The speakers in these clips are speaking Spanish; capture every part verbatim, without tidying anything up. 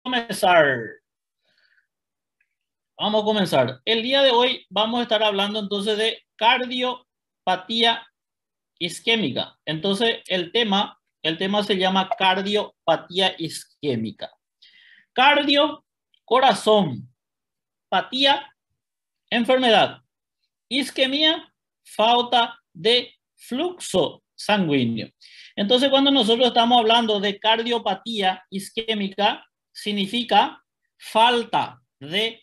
comenzar. Vamos a comenzar. El día de hoy vamos a estar hablando entonces de cardiopatía isquémica. Entonces el tema, el tema se llama cardiopatía isquémica. Cardio, corazón. Patía, enfermedad. Isquemia, falta de flujo sanguíneo. Entonces, cuando nosotros estamos hablando de cardiopatía isquémica, significa falta de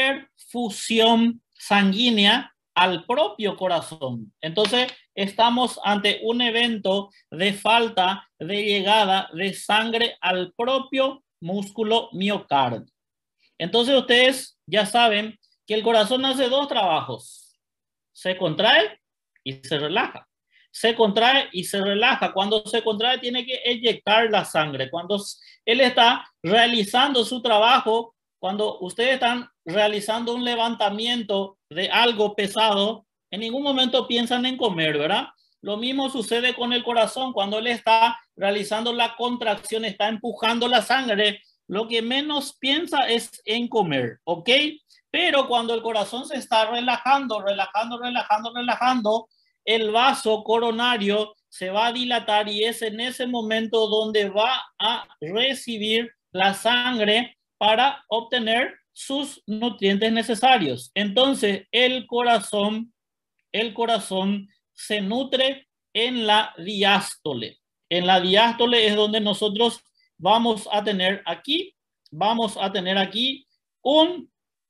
perfusión sanguínea al propio corazón. Entonces, estamos ante un evento de falta de llegada de sangre al propio músculo miocardio. Entonces, ustedes ya saben que el corazón hace dos trabajos. Se contrae y se relaja. Se contrae y se relaja. Cuando se contrae tiene que eyectar la sangre. Cuando él está realizando su trabajo, cuando ustedes están realizando un levantamiento de algo pesado, en ningún momento piensan en comer, ¿verdad? Lo mismo sucede con el corazón. Cuando él está realizando la contracción, está empujando la sangre, lo que menos piensa es en comer, ¿ok? Pero cuando el corazón se está relajando, relajando, relajando, relajando, el vaso coronario se va a dilatar y es en ese momento donde va a recibir la sangre para obtener sus nutrientes necesarios. Entonces, el corazón, el corazón se nutre en la diástole. En la diástole es donde nosotros vamos a tener aquí, vamos a tener aquí un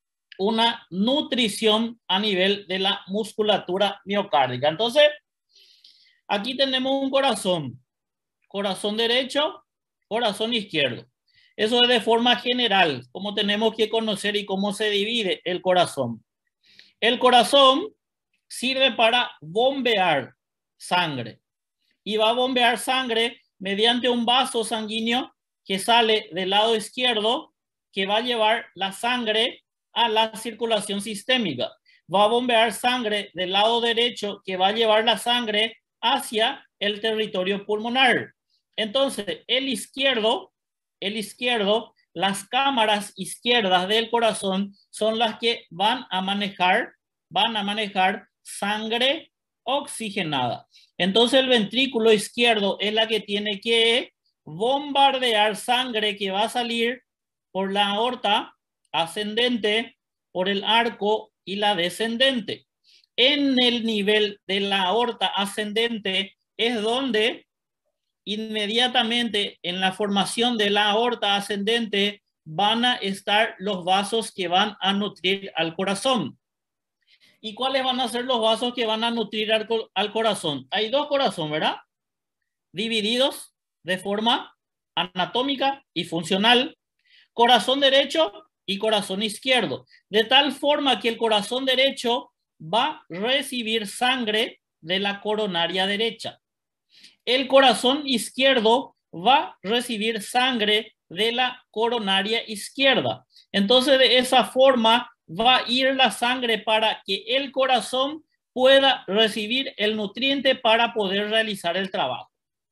una nutrición a nivel de la musculatura miocárdica. Entonces, aquí tenemos un corazón, corazón derecho, corazón izquierdo. Eso es de forma general, cómo tenemos que conocer y cómo se divide el corazón. El corazón sirve para bombear sangre y va a bombear sangre mediante un vaso sanguíneo que sale del lado izquierdo, que va a llevar la sangre a la circulación sistémica. Va a bombear sangre del lado derecho que va a llevar la sangre hacia el territorio pulmonar. Entonces, el izquierdo, el izquierdo, las cámaras izquierdas del corazón son las que van a manejar, van a manejar sangre oxigenada. Entonces, el ventrículo izquierdo es la que tiene que bombardear sangre que va a salir por la aorta ascendente, por el arco y la descendente. En el nivel de la aorta ascendente es donde inmediatamente en la formación de la aorta ascendente van a estar los vasos que van a nutrir al corazón. ¿Y cuáles van a ser los vasos que van a nutrir al, al corazón? Hay dos corazones, ¿verdad? Divididos de forma anatómica y funcional. Corazón derecho y corazón izquierdo, de tal forma que el corazón derecho va a recibir sangre de la coronaria derecha. El corazón izquierdo va a recibir sangre de la coronaria izquierda. Entonces, de esa forma va a ir la sangre para que el corazón pueda recibir el nutriente para poder realizar el trabajo.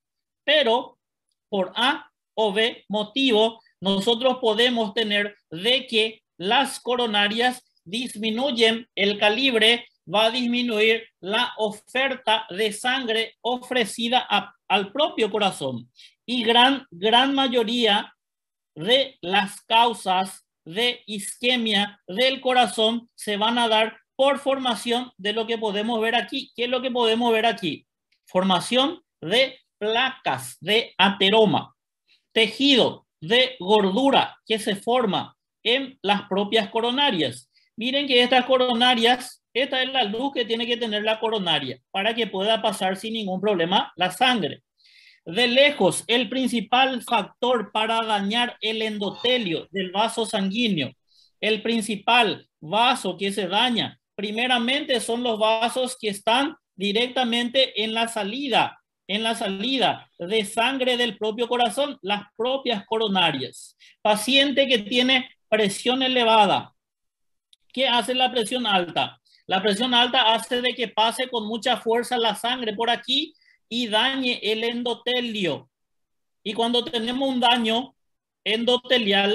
Pero por A o B motivo, nosotros podemos tener de que las coronarias disminuyen el calibre, va a disminuir la oferta de sangre ofrecida a, al propio corazón. Y gran, gran mayoría de las causas de isquemia del corazón se van a dar por formación de lo que podemos ver aquí. ¿Qué es lo que podemos ver aquí? Formación de placas de ateroma, tejido de gordura que se forma en las propias coronarias. Miren que estas coronarias, esta es la luz que tiene que tener la coronaria para que pueda pasar sin ningún problema la sangre. De lejos, el principal factor para dañar el endotelio del vaso sanguíneo, el principal vaso que se daña, primeramente son los vasos que están directamente en la salida, en la salida de sangre del propio corazón, las propias coronarias. Paciente que tiene presión elevada. ¿Qué hace la presión alta? La presión alta hace de que pase con mucha fuerza la sangre por aquí y dañe el endotelio. Y cuando tenemos un daño endotelial,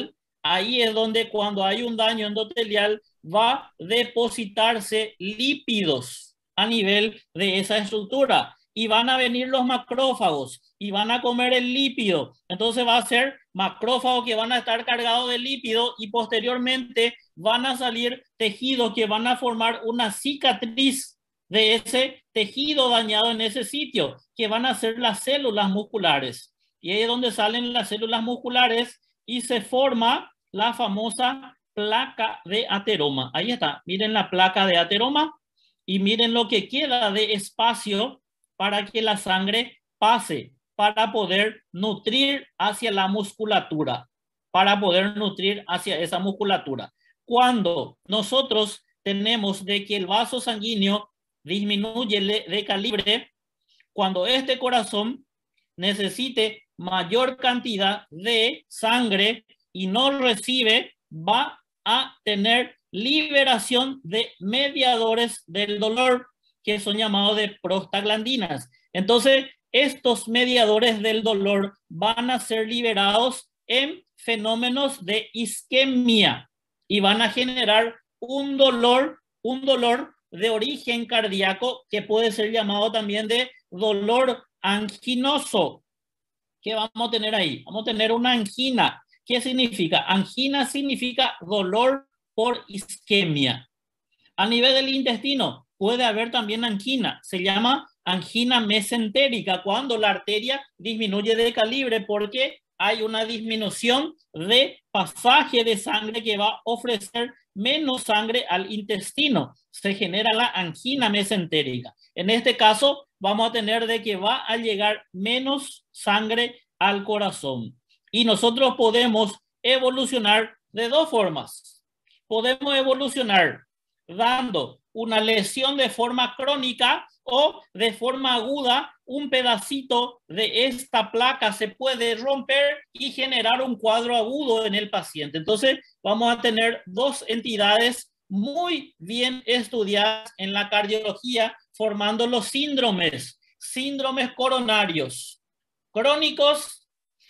ahí es donde cuando hay un daño endotelial va a depositarse lípidos a nivel de esa estructura y van a venir los macrófagos y van a comer el lípido. Entonces va a ser macrófagos que van a estar cargados de lípido y posteriormente van a salir tejidos que van a formar una cicatriz de ese tejido dañado en ese sitio, que van a ser las células musculares. Y ahí es donde salen las células musculares y se forma la famosa placa de ateroma. Ahí está, miren la placa de ateroma y miren lo que queda de espacio para que la sangre pase, para poder nutrir hacia la musculatura, para poder nutrir hacia esa musculatura. Cuando nosotros tenemos de que el vaso sanguíneo disminuye de calibre, cuando este corazón necesite mayor cantidad de sangre y no recibe, va a tener liberación de mediadores del dolor que son llamados de prostaglandinas. Entonces, estos mediadores del dolor van a ser liberados en fenómenos de isquemia y van a generar un dolor, un dolor de origen cardíaco que puede ser llamado también de dolor anginoso. ¿Qué vamos a tener ahí? Vamos a tener una angina. ¿Qué significa? Angina significa dolor por isquemia. A nivel del intestino puede haber también angina. Se llama angina mesentérica cuando la arteria disminuye de calibre porque hay una disminución de pasaje de sangre que va a ofrecer menos sangre al intestino. Se genera la angina mesentérica. En este caso vamos a tener de que va a llegar menos sangre al corazón. Y nosotros podemos evolucionar de dos formas. Podemos evolucionar dando una lesión de forma crónica o de forma aguda. Un pedacito de esta placa se puede romper y generar un cuadro agudo en el paciente. Entonces vamos a tener dos entidades muy bien estudiadas en la cardiología formando los síndromes, síndromes coronarios crónicos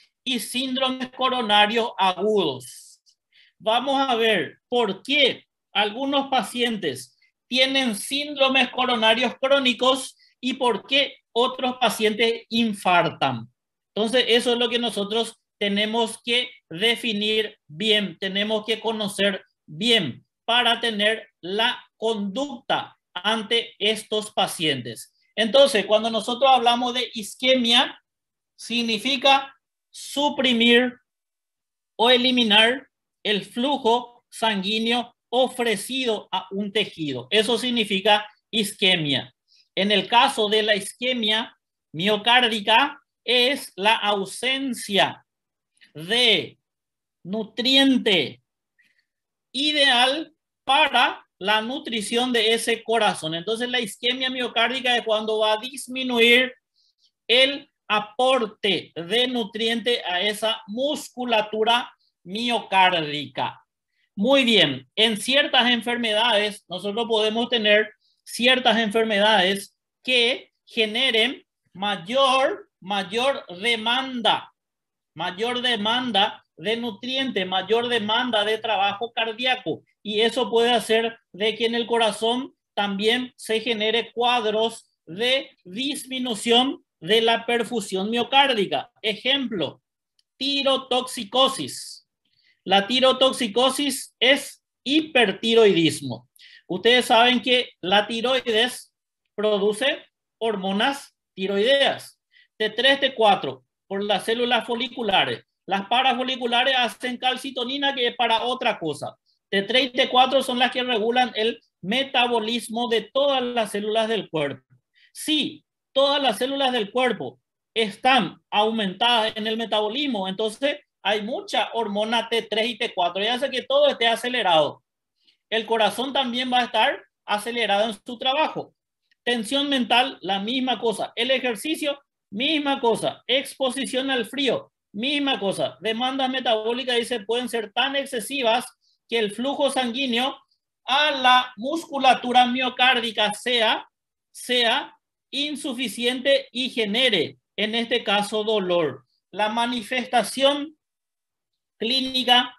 y síndromes coronarios agudos. Vamos a ver por qué algunos pacientes tienen síndromes coronarios crónicos y por qué otros pacientes infartan. Entonces, eso es lo que nosotros tenemos que definir bien, tenemos que conocer bien para tener la conducta ante estos pacientes. Entonces, cuando nosotros hablamos de isquemia, significa suprimir o eliminar el flujo sanguíneo ofrecido a un tejido. Eso significa isquemia. En el caso de la isquemia miocárdica es la ausencia de nutriente ideal para la nutrición de ese corazón. Entonces la isquemia miocárdica es cuando va a disminuir el aporte de nutriente a esa musculatura miocárdica. Muy bien, en ciertas enfermedades, nosotros podemos tener ciertas enfermedades que generen mayor, mayor demanda, mayor demanda de nutrientes, mayor demanda de trabajo cardíaco. Y eso puede hacer de que en el corazón también se genere cuadros de disminución de la perfusión miocárdica. Ejemplo, tirotoxicosis. La tirotoxicosis es hipertiroidismo. Ustedes saben que la tiroides produce hormonas tiroideas. T tres, T cuatro por las células foliculares. Las parafoliculares hacen calcitonina, que es para otra cosa. T tres y T cuatro son las que regulan el metabolismo de todas las células del cuerpo. Si todas las células del cuerpo están aumentadas en el metabolismo, entonces hay mucha hormona T tres y T cuatro y hace que todo esté acelerado. El corazón también va a estar acelerado en su trabajo. Tensión mental, la misma cosa. El ejercicio, misma cosa. Exposición al frío, misma cosa. Demandas metabólicas, dice, pueden ser tan excesivas que el flujo sanguíneo a la musculatura miocárdica sea, sea insuficiente y genere, en este caso, dolor. La manifestación clínica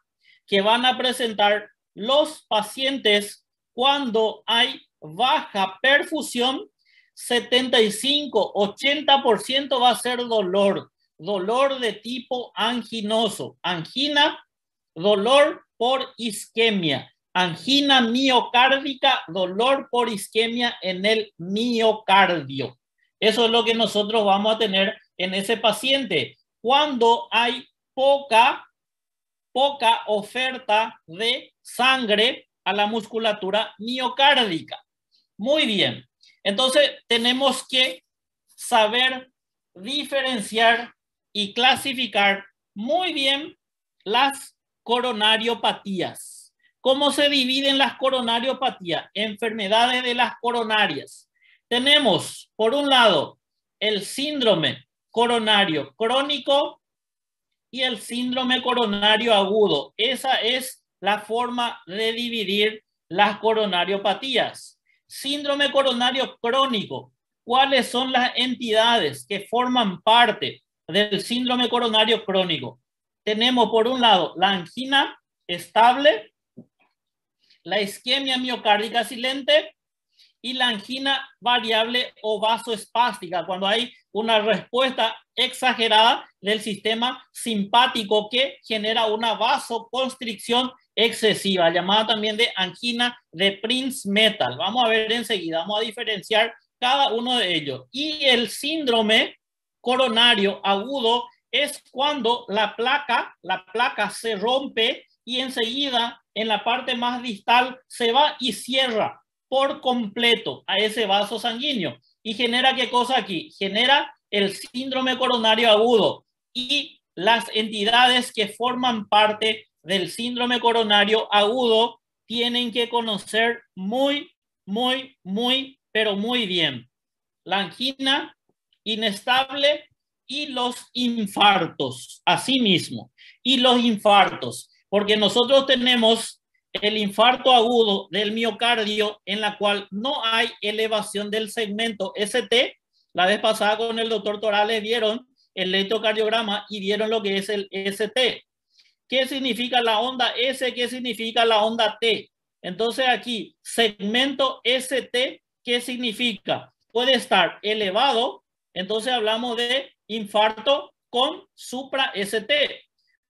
que van a presentar los pacientes cuando hay baja perfusión. Setenta y cinco, ochenta por ciento va a ser dolor, dolor de tipo anginoso, angina, dolor por isquemia, angina miocárdica, dolor por isquemia en el miocardio. Eso es lo que nosotros vamos a tener en ese paciente cuando hay poca, poca oferta de sangre a la musculatura miocárdica. Muy bien. Entonces, tenemos que saber diferenciar y clasificar muy bien las coronariopatías. ¿Cómo se dividen las coronariopatías? Enfermedades de las coronarias. Tenemos, por un lado, el síndrome coronario crónico y el síndrome coronario agudo. Esa es la forma de dividir las coronariopatías. Síndrome coronario crónico. ¿Cuáles son las entidades que forman parte del síndrome coronario crónico? Tenemos por un lado la angina estable, la isquemia miocárdica silente y la angina variable o vasoespástica, cuando hay una respuesta exagerada del sistema simpático que genera una vasoconstricción excesiva, llamada también de angina de Prinzmetal. Vamos a ver enseguida, vamos a diferenciar cada uno de ellos. Y el síndrome coronario agudo es cuando la placa, la placa se rompe y enseguida en la parte más distal se va y cierra por completo a ese vaso sanguíneo. ¿Y genera qué cosa aquí? Genera el síndrome coronario agudo y las entidades que forman parte del síndrome coronario agudo tienen que conocer muy, muy, muy, pero muy bien. La angina inestable y los infartos, asimismo. Y los infartos, porque nosotros tenemos el infarto agudo del miocardio en la cual no hay elevación del segmento S T. La vez pasada con el doctor Torales vieron el electrocardiograma y vieron lo que es el S T. ¿Qué significa la onda S? ¿Qué significa la onda T? Entonces aquí, segmento S T, ¿qué significa? Puede estar elevado, entonces hablamos de infarto con supra S T.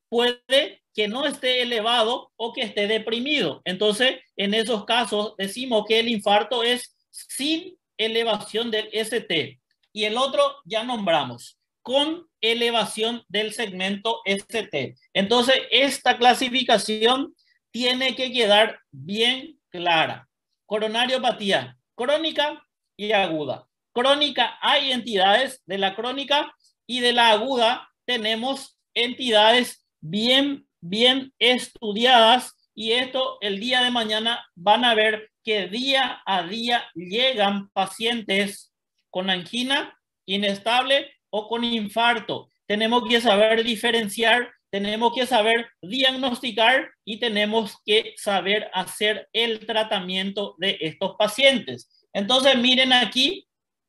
Puede que no esté elevado o que esté deprimido. Entonces, en esos casos decimos que el infarto es sin elevación del S T. Y el otro ya nombramos, con elevación del segmento S T. Entonces, esta clasificación tiene que quedar bien clara. Coronariopatía crónica y aguda. Crónica, hay entidades de la crónica y de la aguda tenemos entidades bien, bien estudiadas, y esto el día de mañana van a ver que día a día llegan pacientes con angina inestable o con infarto. Tenemos que saber diferenciar, tenemos que saber diagnosticar y tenemos que saber hacer el tratamiento de estos pacientes. Entonces, miren aquí,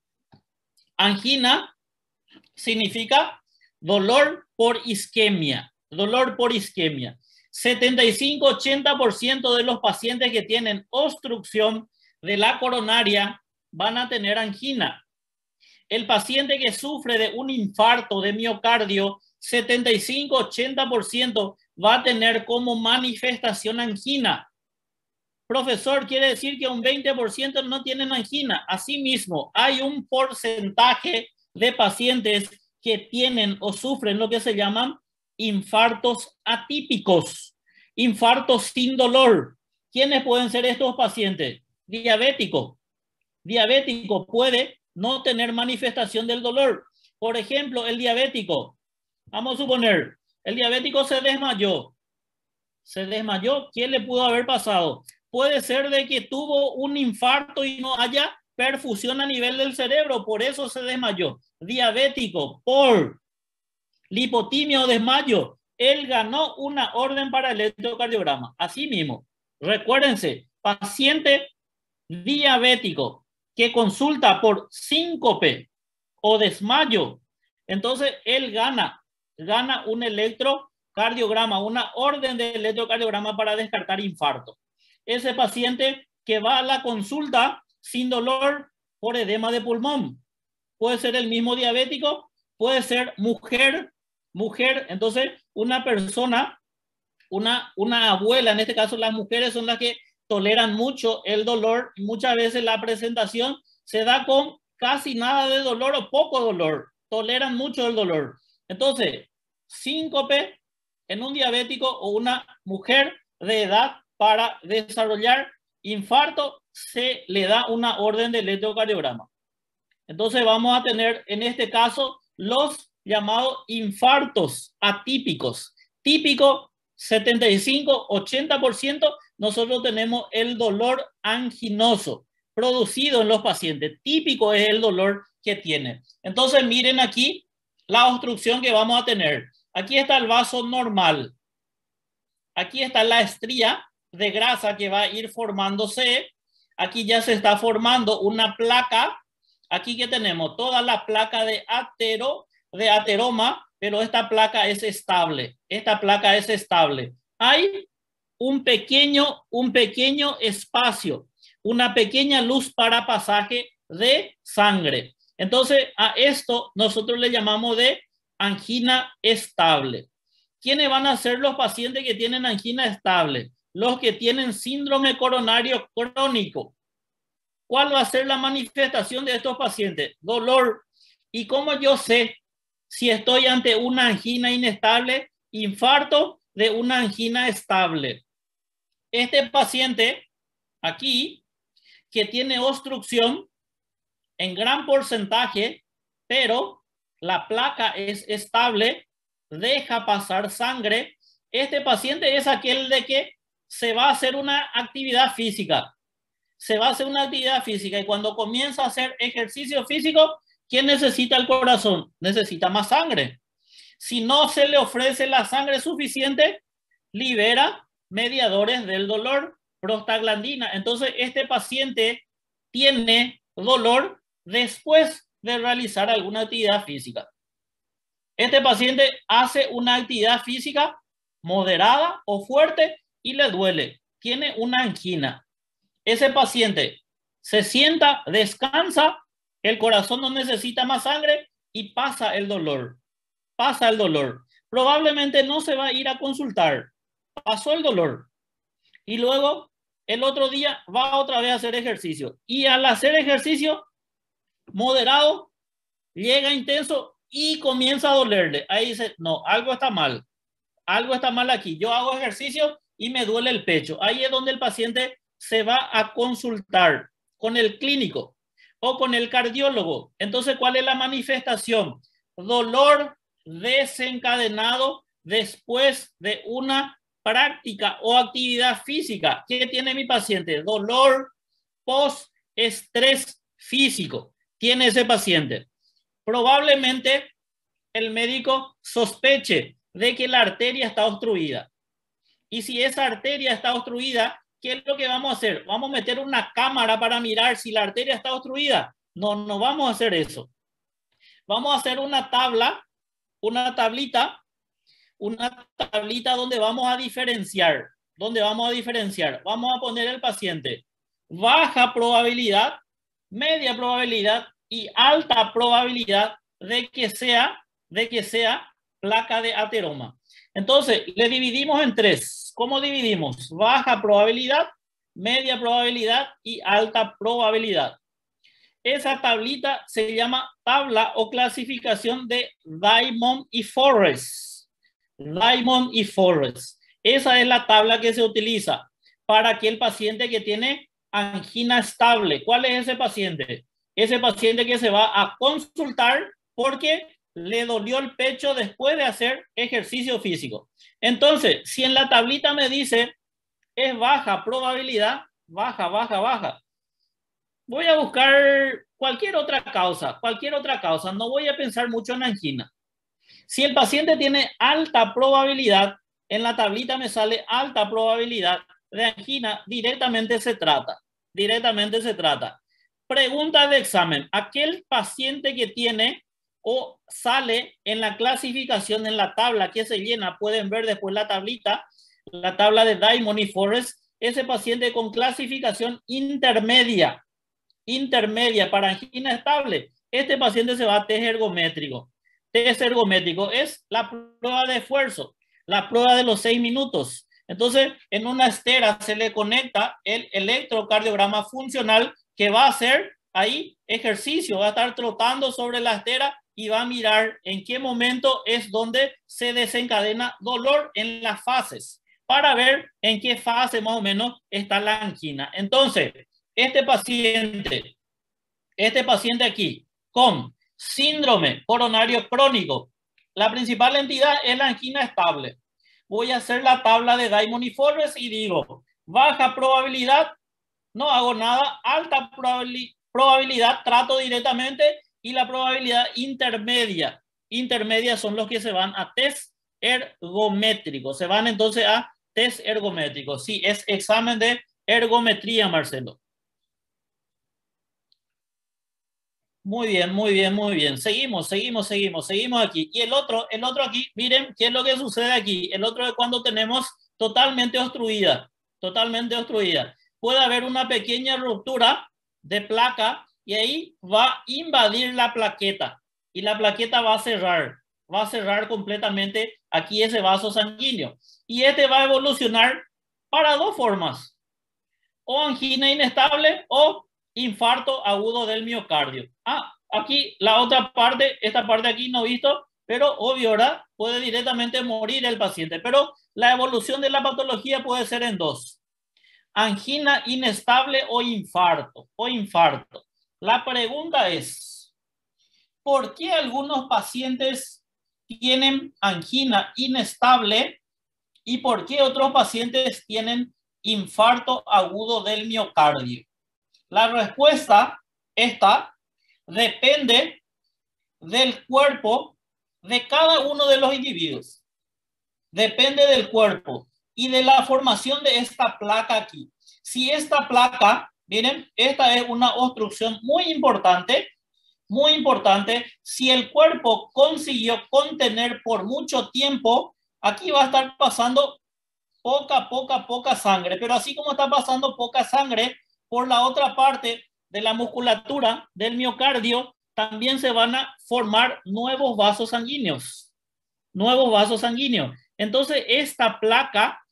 angina significa dolor por isquemia, dolor por isquemia. setenta y cinco a ochenta por ciento de los pacientes que tienen obstrucción de la coronaria van a tener angina. El paciente que sufre de un infarto de miocardio, setenta y cinco a ochenta por ciento va a tener como manifestación angina. Profesor, quiere decir que un veinte por ciento no tienen angina. Asimismo, hay un porcentaje de pacientes que tienen o sufren lo que se llaman infartos atípicos, infartos sin dolor. ¿Quiénes pueden ser estos pacientes? Diabético. Diabético puede no tener manifestación del dolor. Por ejemplo, el diabético, vamos a suponer, el diabético se desmayó. Se desmayó. ¿Qué le pudo haber pasado? Puede ser de que tuvo un infarto y no haya perfusión a nivel del cerebro, por eso se desmayó. Diabético por lipotimia o desmayo, él ganó una orden para el electrocardiograma. Así mismo, recuérdense, paciente diabético que consulta por síncope o desmayo, entonces él gana, gana un electro cardiograma, una orden de electrocardiograma para descartar infarto. Ese paciente que va a la consulta sin dolor por edema de pulmón. Puede ser el mismo diabético, puede ser mujer, mujer. Entonces, una persona, una, una abuela, en este caso las mujeres son las que toleran mucho el dolor. Muchas veces la presentación se da con casi nada de dolor o poco dolor. Toleran mucho el dolor. Entonces, síncope en un diabético o una mujer de edad para desarrollar infarto, se le da una orden de electrocardiograma. Entonces vamos a tener en este caso los llamados infartos atípicos. Típico setenta y cinco a ochenta por ciento, nosotros tenemos el dolor anginoso producido en los pacientes. Típico es el dolor que tiene. Entonces miren aquí la obstrucción que vamos a tener. Aquí está el vaso normal. Aquí está la estría de grasa que va a ir formándose. Aquí ya se está formando una placa. Aquí que tenemos toda la placa de atero, de ateroma, pero esta placa es estable. Esta placa es estable. Hay un pequeño, un pequeño espacio, una pequeña luz para pasaje de sangre. Entonces a esto nosotros le llamamos de angina estable. ¿Quiénes van a ser los pacientes que tienen angina estable? Los que tienen síndrome coronario crónico. ¿Cuál va a ser la manifestación de estos pacientes? Dolor. ¿Y cómo yo sé si estoy ante una angina inestable? Infarto de una angina estable. Este paciente aquí, que tiene obstrucción en gran porcentaje, pero la placa es estable, deja pasar sangre. Este paciente es aquel de que se va a hacer una actividad física. Se va a hacer una actividad física y cuando comienza a hacer ejercicio físico, ¿quién necesita el corazón? Necesita más sangre. Si no se le ofrece la sangre suficiente, libera mediadores del dolor, prostaglandina. Entonces, este paciente tiene dolor después de realizar alguna actividad física. Este paciente hace una actividad física moderada o fuerte y le duele. Tiene una angina. Ese paciente se sienta, descansa, el corazón no necesita más sangre y pasa el dolor. Pasa el dolor. Probablemente no se va a ir a consultar. Pasó el dolor. Y luego el otro día va otra vez a hacer ejercicio. Y al hacer ejercicio moderado, llega intenso y comienza a dolerle. Ahí dice, no, algo está mal. Algo está mal aquí. Yo hago ejercicio y me duele el pecho. Ahí es donde el paciente se va a consultar con el clínico o con el cardiólogo. Entonces, ¿cuál es la manifestación? Dolor desencadenado después de una práctica o actividad física. ¿Qué tiene mi paciente? Dolor post-estrés físico. Tiene ese paciente. Probablemente el médico sospeche de que la arteria está obstruida. Y si esa arteria está obstruida, ¿qué es lo que vamos a hacer? ¿Vamos a meter una cámara para mirar si la arteria está obstruida? No, no vamos a hacer eso. Vamos a hacer una tabla, una tablita, una tablita donde vamos a diferenciar. Donde vamos a diferenciar. Vamos a poner el paciente baja probabilidad, media probabilidad y alta probabilidad de que sea, de que sea placa de ateroma. Entonces, le dividimos en tres. ¿Cómo dividimos? Baja probabilidad, media probabilidad y alta probabilidad. Esa tablita se llama tabla o clasificación de Diamond y Forrest. Diamond y Forrest. Esa es la tabla que se utiliza para aquel paciente que tiene angina estable. ¿Cuál es ese paciente? Ese paciente que se va a consultar porque le dolió el pecho después de hacer ejercicio físico. Entonces, si en la tablita me dice es baja probabilidad, baja, baja, baja, voy a buscar cualquier otra causa, cualquier otra causa. No voy a pensar mucho en angina. Si el paciente tiene alta probabilidad, en la tablita me sale alta probabilidad de angina, directamente se trata. Directamente se trata. Pregunta de examen. Aquel paciente que tiene o sale en la clasificación en la tabla que se llena. Pueden ver después la tablita, la tabla de Diamond y Forrest. Ese paciente con clasificación intermedia, intermedia para angina estable, este paciente se va a test ergométrico. Test ergométrico es la prueba de esfuerzo, la prueba de los seis minutos. Entonces, en una estera se le conecta el electrocardiograma funcional que va a hacer ahí ejercicio, va a estar trotando sobre la estera y va a mirar en qué momento es donde se desencadena dolor en las fases, para ver en qué fase más o menos está la angina. Entonces, este paciente, este paciente aquí, con síndrome coronario crónico, la principal entidad es la angina estable. Voy a hacer la tabla de Diamond y Forrest y digo, baja probabilidad, no hago nada, alta probabilidad, trato directamente, y la probabilidad intermedia. Intermedia son los que se van a test ergométrico, se van entonces a test ergométrico. Sí, es examen de ergometría, Marcelo. Muy bien, muy bien, muy bien. Seguimos, seguimos, seguimos, seguimos aquí. Y el otro, el otro aquí, miren qué es lo que sucede aquí. El otro es cuando tenemos totalmente obstruida, totalmente obstruida. Puede haber una pequeña ruptura de placa y ahí va a invadir la plaqueta y la plaqueta va a cerrar, va a cerrar completamente aquí ese vaso sanguíneo. Y este va a evolucionar para dos formas: o angina inestable o infarto agudo del miocardio. Ah, aquí la otra parte, esta parte aquí no he visto, pero obvio, ¿verdad? Puede directamente morir el paciente, pero la evolución de la patología puede ser en dos: angina inestable o infarto, o infarto. La pregunta es, ¿por qué algunos pacientes tienen angina inestable y por qué otros pacientes tienen infarto agudo del miocardio? La respuesta esta depende del cuerpo de cada uno de los individuos. Depende del cuerpo y de la formación de esta placa aquí. Si esta placa, miren, esta es una obstrucción muy importante, muy importante. Si el cuerpo consiguió contener por mucho tiempo, aquí va a estar pasando poca, poca, poca sangre. Pero así como está pasando poca sangre, por la otra parte de la musculatura del miocardio, también se van a formar nuevos vasos sanguíneos. Nuevos vasos sanguíneos. Entonces, esta placa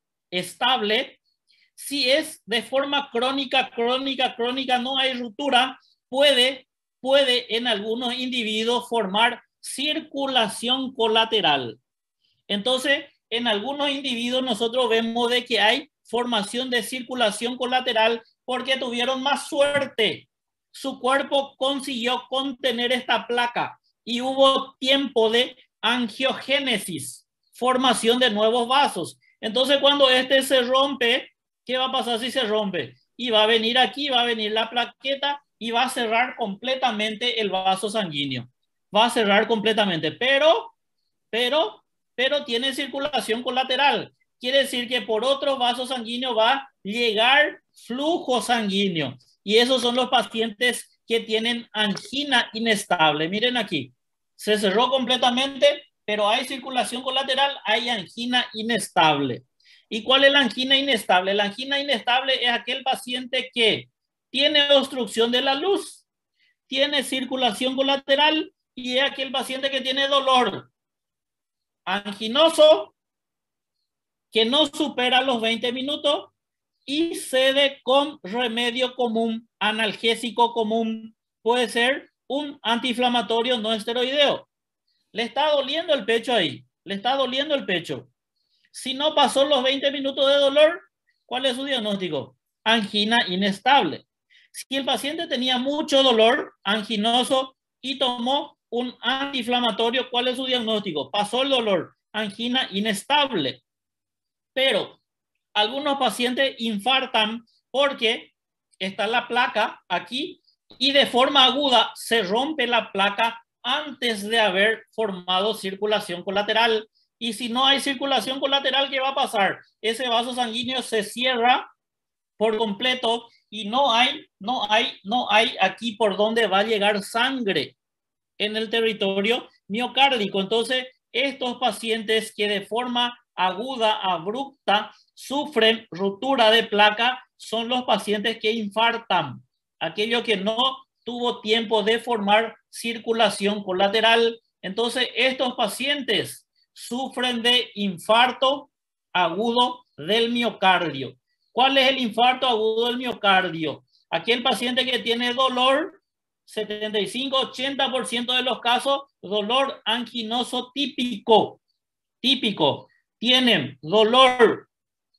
estable, si es de forma crónica, crónica, crónica, no hay ruptura, puede, puede en algunos individuos formar circulación colateral. Entonces, en algunos individuos nosotros vemos de que hay formación de circulación colateral porque tuvieron más suerte. Su cuerpo consiguió contener esta placa y hubo tiempo de angiogénesis, formación de nuevos vasos. Entonces, cuando este se rompe, ¿qué va a pasar si se rompe? Y va a venir aquí, va a venir la plaqueta y va a cerrar completamente el vaso sanguíneo. Va a cerrar completamente, pero, pero, pero tiene circulación colateral. Quiere decir que por otros vasos sanguíneos va a llegar flujo sanguíneo. Y esos son los pacientes que tienen angina inestable. Miren aquí, se cerró completamente, pero hay circulación colateral, hay angina inestable. ¿Y cuál es la angina inestable? La angina inestable es aquel paciente que tiene obstrucción de la luz, tiene circulación colateral y es aquel paciente que tiene dolor anginoso que no supera los veinte minutos y cede con remedio común, analgésico común, puede ser un antiinflamatorio no esteroideo. Le está doliendo el pecho ahí, le está doliendo el pecho. Si no pasó los veinte minutos de dolor, ¿cuál es su diagnóstico? Angina inestable. Si el paciente tenía mucho dolor anginoso y tomó un antiinflamatorio, ¿cuál es su diagnóstico? Pasó el dolor, angina inestable. Pero algunos pacientes infartan porque está la placa aquí y de forma aguda se rompe la placa antes de haber formado circulación colateral. Y si no hay circulación colateral, ¿qué va a pasar? Ese vaso sanguíneo se cierra por completo y no hay, no hay, no hay aquí por donde va a llegar sangre. en el territorio miocárdico. Entonces, estos pacientes que de forma aguda, abrupta, sufren ruptura de placa son los pacientes que infartan, aquello que no tuvo tiempo de formar circulación colateral. Entonces, estos pacientes sufren de infarto agudo del miocardio. ¿Cuál es el infarto agudo del miocardio? Aquel paciente que tiene dolor, setenta y cinco a ochenta por ciento de los casos, dolor anginoso típico. Típico. Tienen dolor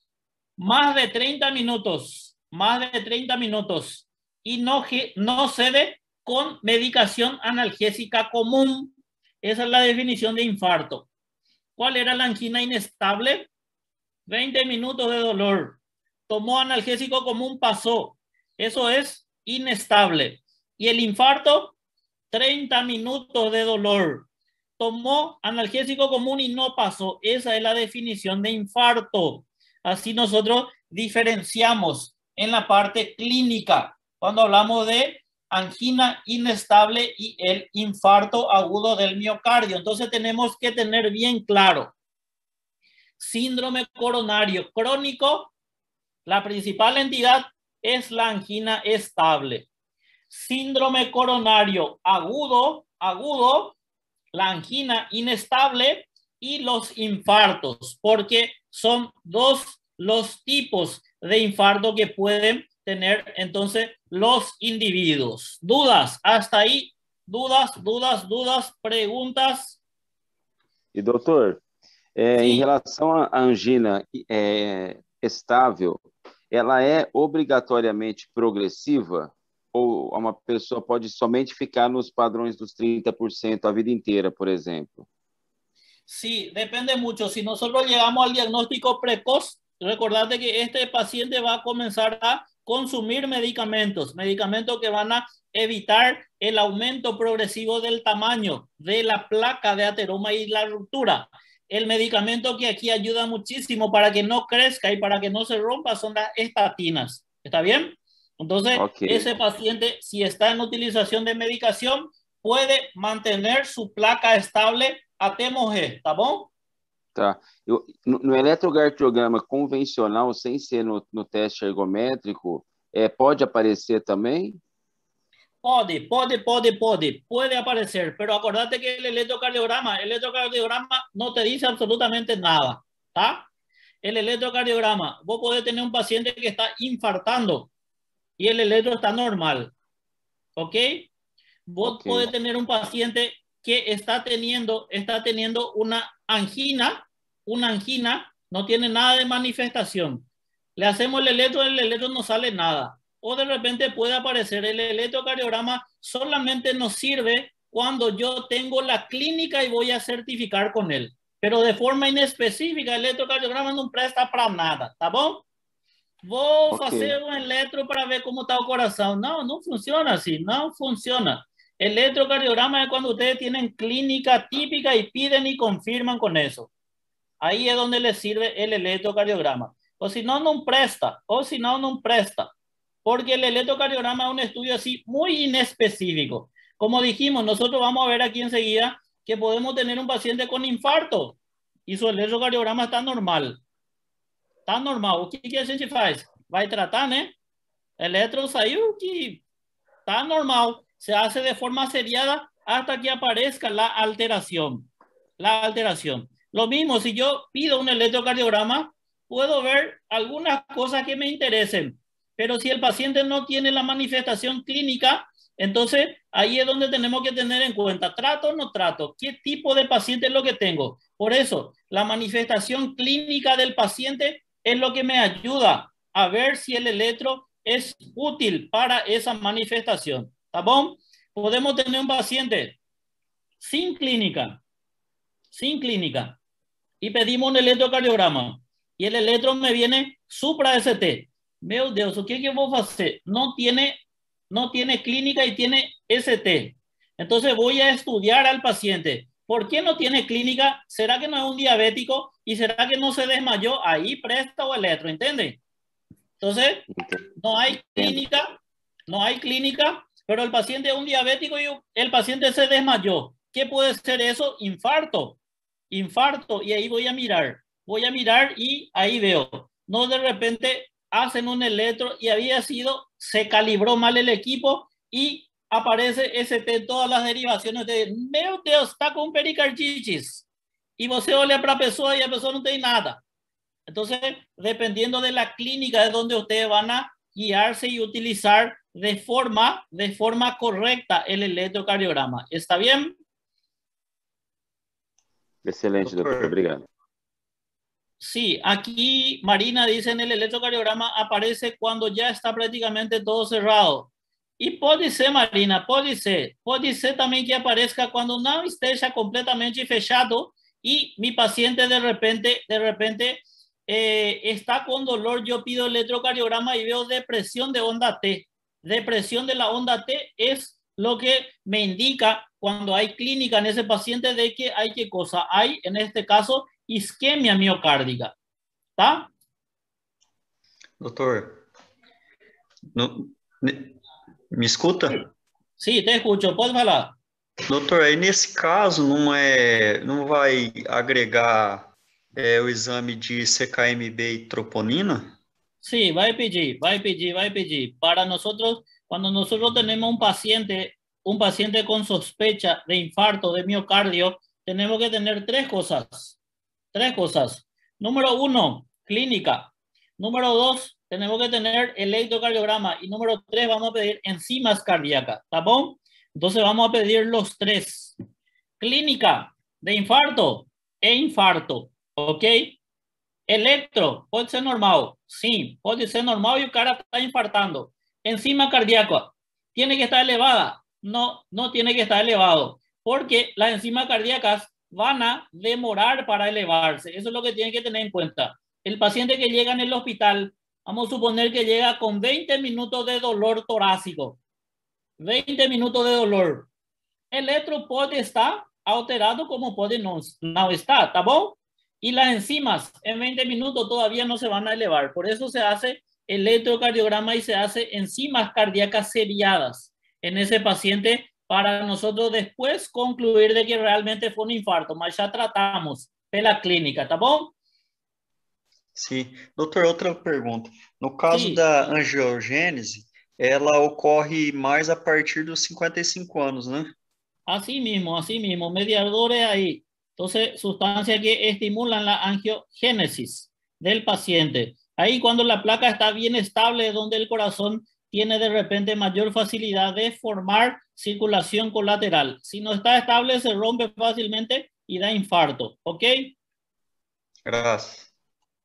más de treinta minutos, más de treinta minutos y no, no cede con medicación analgésica común. Esa es la definición de infarto. ¿Cuál era la angina inestable? veinte minutos de dolor. Tomó analgésico común, pasó. Eso es inestable. Y el infarto, treinta minutos de dolor. Tomó analgésico común y no pasó. Esa es la definición de infarto. Así nosotros diferenciamos en la parte clínica cuando hablamos de angina inestable y el infarto agudo del miocardio. Entonces tenemos que tener bien claro. Síndrome coronario crónico, la principal entidad es la angina estable. Síndrome coronario agudo, agudo, la angina inestable y los infartos, porque son dos los tipos de infarto que pueden tener entonces los individuos. ¿Dudas? Hasta ahí, dudas, dudas, dudas, preguntas. E doutor, é, em relação à angina é, estável, ela é obrigatoriamente progressiva ou uma pessoa pode somente ficar nos padrões dos trinta por cento a vida inteira, por exemplo? Sí, depende mucho. Si nosotros llegamos al diagnóstico precoz, recordate que este paciente va a comenzar a consumir medicamentos, medicamentos que van a evitar el aumento progresivo del tamaño de la placa de ateroma y la ruptura. El medicamento que aquí ayuda muchísimo para que no crezca y para que no se rompa son las estatinas. ¿Está bien? Entonces, okay. Ese paciente, si está en utilización de medicación, puede mantener su placa estable até morrer, tá bom? Tá. Eu, no, no eletrocardiograma convencional, sem ser no, no teste ergométrico, é, pode aparecer também? Pode, pode, pode, pode. Puede aparecer, pero acordate que el electrocardiograma, el electrocardiograma no te dice absolutamente nada, ¿tá? El electrocardiograma, vos podés tener un paciente que está infartando y el electro está normal, ¿ok? Vos okay. podés tener un paciente que está teniendo, está teniendo una angina, una angina, no tiene nada de manifestación. Le hacemos el electro, el electro no sale nada. O de repente puede aparecer el electrocardiograma, solamente nos sirve cuando yo tengo la clínica y voy a certificar con él. Pero de forma inespecífica, el electrocardiograma no presta para nada, ¿tá bom? Vou okay. fazer um eletro para ver como está o coração. Não, não funciona assim, não funciona. Electrocardiograma es cuando ustedes tienen clínica típica y piden y confirman con eso. Ahí es donde les sirve el electrocardiograma. O si no, no presta. O si no, no presta. Porque el electrocardiograma es un estudio así muy inespecífico. Como dijimos, nosotros vamos a ver aquí enseguida que podemos tener un paciente con infarto y su electrocardiograma está normal. Está normal. O que, que a gente faz? Vai tratar, né? Eletro saiu que está normal. Se hace de forma seriada hasta que aparezca la alteración. La alteración. Lo mismo, si yo pido un electrocardiograma, puedo ver algunas cosas que me interesen. Pero si el paciente no tiene la manifestación clínica, entonces ahí es donde tenemos que tener en cuenta, ¿trato o no trato? ¿Qué tipo de paciente es lo que tengo? Por eso, la manifestación clínica del paciente es lo que me ayuda a ver si el electro es útil para esa manifestación. ¿Está bom? Podemos tener un paciente sin clínica, sin clínica, y pedimos un electrocardiograma, y el electro me viene supra-S T. Meu Deus, o que que eu vou fazer? No tiene, no tiene clínica y tiene S T. Entonces voy a estudiar al paciente. ¿Por qué no tiene clínica? ¿Será que no es un diabético? ¿Y será que no se desmayó? Ahí presta o electro, ¿entiende? Entonces, no hay clínica, no hay clínica, pero el paciente es un diabético y el paciente se desmayó. ¿Qué puede ser eso? Infarto. Infarto. Y ahí voy a mirar. Voy a mirar y ahí veo. No de repente hacen un electro y había sido, se calibró mal el equipo y aparece S T, todas las derivaciones de, meu Deus, está con pericarditis. Y você olha para a pessoa y la persona no tiene nada. Entonces, dependiendo de la clínica de donde ustedes van a guiarse y utilizar de forma, de forma correcta el electrocardiograma. ¿Está bien? Excelente, doutor. Obrigado. Sí, aquí Marina dice en el electrocardiograma aparece cuando ya está prácticamente todo cerrado. Y puede ser, Marina, puede ser. Puede ser también que aparezca cuando no esté completamente fechado y mi paciente de repente, de repente eh, está con dolor. Yo pido electrocardiograma y veo depresión de onda T. Depresión de la onda T es lo que me indica cuando hay clínica en ese paciente de que hay qué cosa. Hay, en este caso, isquemia miocárdica. Tá? Doutor, no, me escuta? Sim, te escuto, pode falar. Doutor, aí nesse caso não, é, não vai agregar é, o exame de C K M B e troponina? Sí, va a pedir, va a pedir, va a pedir. Para nosotros, cuando nosotros tenemos un paciente, un paciente con sospecha de infarto de miocardio, tenemos que tener tres cosas. Tres cosas. Número uno, clínica. Número dos, tenemos que tener electrocardiograma. Y número tres, vamos a pedir enzimas cardíacas. ¿Está bien? Entonces vamos a pedir los tres. Clínica de infarto e infarto. ¿Ok? Electro, puede ser normal. Sí, puede ser normal y el cara está infartando. Enzima cardíaca, ¿tiene que estar elevada? No, no tiene que estar elevado. Porque las enzimas cardíacas van a demorar para elevarse. Eso es lo que tienen que tener en cuenta. El paciente que llega en el hospital, vamos a suponer que llega con veinte minutos de dolor torácico. veinte minutos de dolor. El electro puede estar alterado como puede no, no estar, ¿está bien? Y las enzimas en veinte minutos todavía no se van a elevar. Por eso se hace electrocardiograma y se hace enzimas cardíacas seriadas en ese paciente para nosotros después concluir de que realmente fue un infarto, mas ya tratamos pela clínica, tá bom? Sim. Doutor, outra pergunta. No caso Sim. da angiogênese, ela ocorre mais a partir dos cinquenta e cinco anos, né? Así mismo, así mismo, mediadores ahí. Entonces, sustancias que estimulan la angiogénesis del paciente. Ahí cuando la placa está bien estable, donde el corazón tiene de repente mayor facilidad de formar circulación colateral. Si no está estable, se rompe fácilmente y da infarto. ¿Ok? Gracias.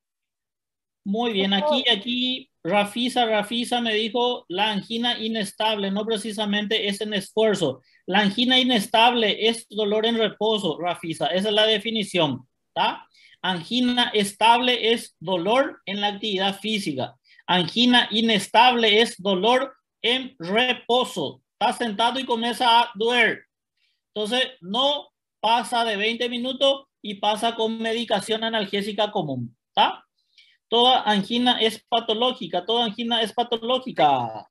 Muy bien. Aquí, aquí, Rafisa, Rafisa me dijo la angina inestable, no precisamente es en esfuerzo. La angina inestable es dolor en reposo, Rafisa. Esa es la definición. ¿Tá? Angina estable es dolor en la actividad física. Angina inestable es dolor en reposo. Está sentado y comienza a doler. Entonces, no pasa de veinte minutos y pasa con medicación analgésica común. ¿Tá? Toda angina es patológica. Toda angina es patológica.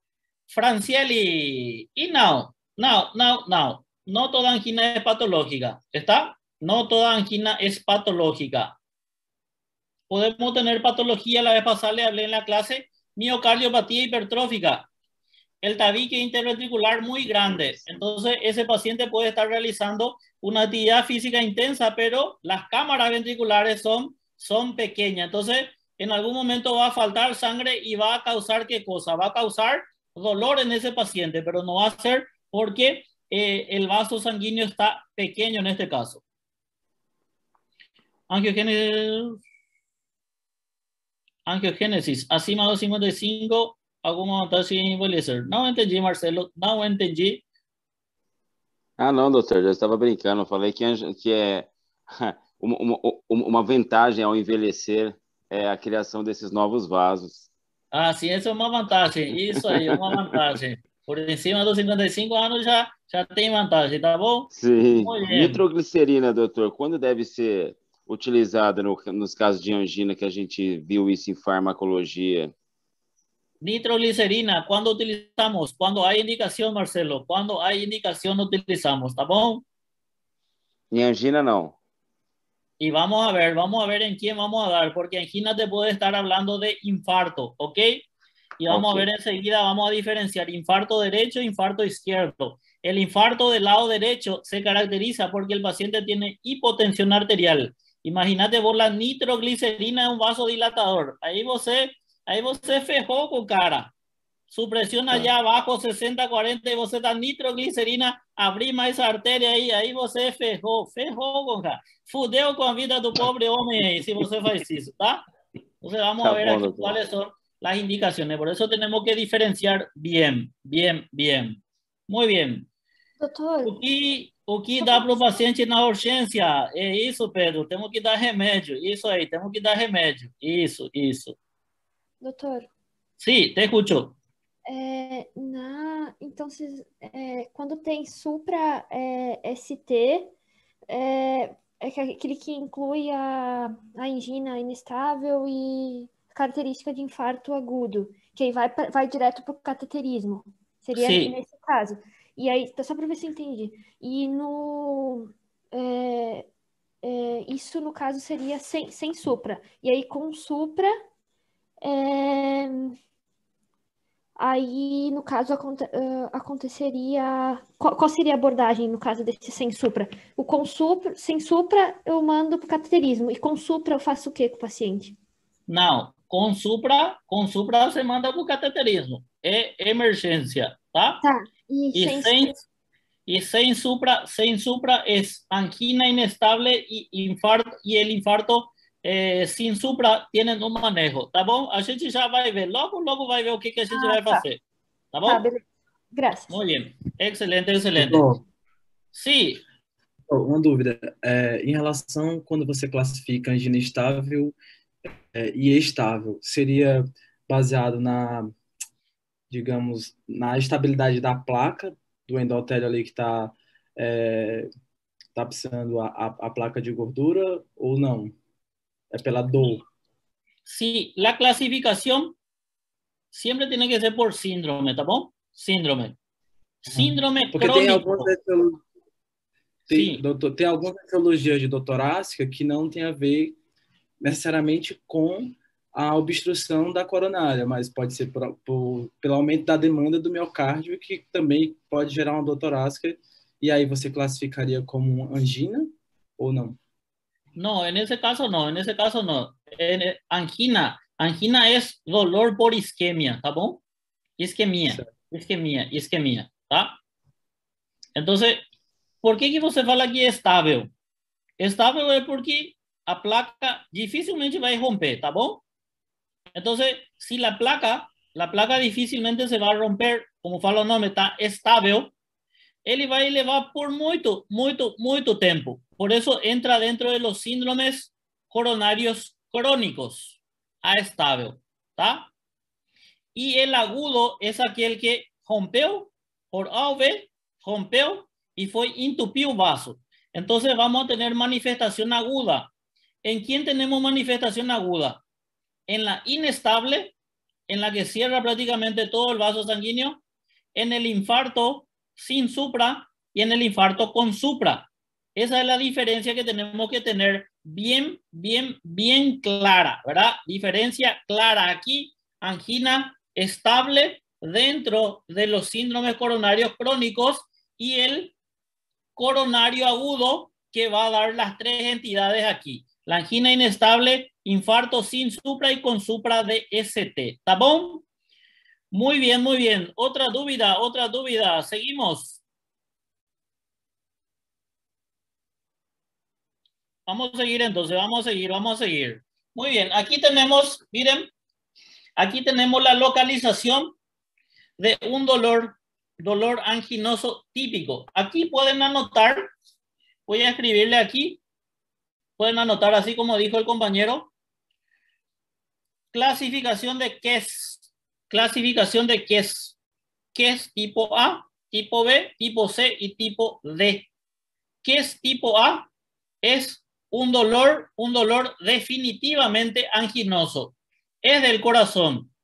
Francieli. Y no, no, no, no. No toda angina es patológica. ¿Está? No toda angina es patológica. Podemos tener patología, la vez pasada le hablé en la clase, miocardiopatía hipertrófica, el tabique interventricular muy grande. Entonces, ese paciente puede estar realizando una actividad física intensa, pero las cámaras ventriculares son, son pequeñas. Entonces, en algún momento va a faltar sangre y va a causar ¿qué cosa? Va a causar dolor en ese paciente, pero no va a ser porque eh, el vaso sanguíneo está pequeño en este caso. Angiogénesis. Angiogénesis, acima de cincuenta y cinco, alguma vantagem em envelhecer. Não entendi, Marcelo, não entendi. Ah, não, doutor, eu estava brincando. Eu falei que, que é uma, uma, uma vantagem ao envelhecer é a criação desses novos vasos. Ah, sim, essa é uma vantagem. Isso aí, é uma vantagem. Por cima dos cinquenta e cinco anos já, já tem vantagem, tá bom? Sim. Nitroglicerina, doutor, quando deve ser utilizada no, nos casos de angina, que a gente viu isso em farmacologia? Nitroglicerina, ¿cuándo utilizamos? Cuando hay indicación, Marcelo. Cuando hay indicación utilizamos, ¿tá bom? Em angina, não. Y vamos a ver, vamos a ver en quién vamos a dar, porque angina te puede estar hablando de infarto, ¿ok? Y vamos Ok. a ver enseguida, vamos a diferenciar infarto derecho e infarto izquierdo. El infarto del lado derecho se caracteriza porque el paciente tiene hipotensión arterial. Imagínate vos la nitroglicerina en un vasodilatador. Ahí vos se, ahí vos se fejó con cara. Su presión allá abajo, sesenta cuarenta, y você dá nitroglicerina, abrir mais essa artéria aí, aí você ferrou, ferrou, Conca. Fudeu com a vida do pobre homem aí, se você faz isso, tá? Entonces vamos Tá a ver bom, aquí doutor. cuáles son las indicaciones. Por eso tenemos que diferenciar bien, bien, bien. Muy bien. Doutor, O que, o que dá para o paciente na urgência? É isso, Pedro. Temos que dar remédio. Isso aí, temos que dar remédio. Isso, isso. doutor, Sim, te escucho. é, na, então, se, é, quando tem supra é, S T, é, é aquele que inclui a, a angina inestável e característica de infarto agudo, que aí vai, pra- vai direto para o cateterismo. Seria Sim. nesse caso. E aí, tá só para ver se eu entendi. E no. é, é, isso, no caso, seria sem, sem supra. E aí, com supra. é, Aí, no caso, aconte- ah, aconteceria. Qual, qual seria a abordagem no caso desse sem supra? O com supra, sem supra, eu mando para o cateterismo. E com supra, eu faço o quê com o paciente? Não, com supra, com supra você manda para o cateterismo. É emergência, tá? Tá. E, E sem sem, e sem supra, sem supra é angina inestable e infarto, e el infarto eh, sem supra tienen um manejo, tá bom? A gente já vai ver, logo, logo vai ver o que, que a gente Ah, vai tá. fazer, tá bom? Tá, beleza. Graças. Muito bem, excelente, excelente. Doutor, Sim, uma dúvida. É, em relação quando você classifica angina estável é, e estável, seria baseado na, digamos, na estabilidade da placa do endotélio ali que está é, tapando a, a, a placa de gordura ou não? É pela dor? sí, la clasificación siempre tiene que ser por síndrome, tá bom? Síndrome. Síndrome Porque tem crônico. algumas etiolo- tem, Sim. doutor, tem algumas etiologias de dor torácica que não tem a ver necessariamente com a obstrução da coronária, mas pode ser por, por, pelo aumento da demanda do miocárdio, que também pode gerar uma dor torácica, e aí você classificaria como angina ou não? No, en ese caso no, en ese caso no. En, eh, angina, angina es dolor por isquemia, ¿tá bom? Isquemia, Certo. isquemia, isquemia, tá? Entonces, por que que você fala que é estável? Estável é porque a placa dificilmente vai romper, tá bom? Entonces, si la placa, la placa difícilmente se va a romper, como fala o nome, está estável, ele vai levar por muito, muito, muito tempo. Por eso entra dentro de los síndromes coronarios crónicos, a estável, ¿tá? Y el agudo es aquel que rompeu por A o B, rompeu y fue entupido el vaso. Entonces vamos a tener manifestación aguda. ¿En quién tenemos manifestación aguda? En la inestable, en la que cierra prácticamente todo el vaso sanguíneo, en el infarto sin supra y en el infarto con supra. Esa es la diferencia que tenemos que tener bien, bien, bien clara, ¿verdad? Diferencia clara aquí, angina estable dentro de los síndromes coronarios crónicos y el coronario agudo que va a dar las tres entidades aquí. La angina inestable, infarto sin supra y con supra de S T. ¿Está bon? Muy bien, muy bien. Otra dúvida, otra dúvida. Seguimos. Vamos a seguir entonces, vamos a seguir, vamos a seguir. Muy bien, aquí tenemos, miren, aquí tenemos la localización de un dolor, dolor anginoso típico. Aquí pueden anotar, voy a escribirle aquí, pueden anotar así como dijo el compañero. Clasificación de K E S. Clasificación de K E S. K E S tipo A, tipo B, tipo C y tipo D. K E S tipo A es un dolor, un dolor definitivamente anginoso. Es del corazón.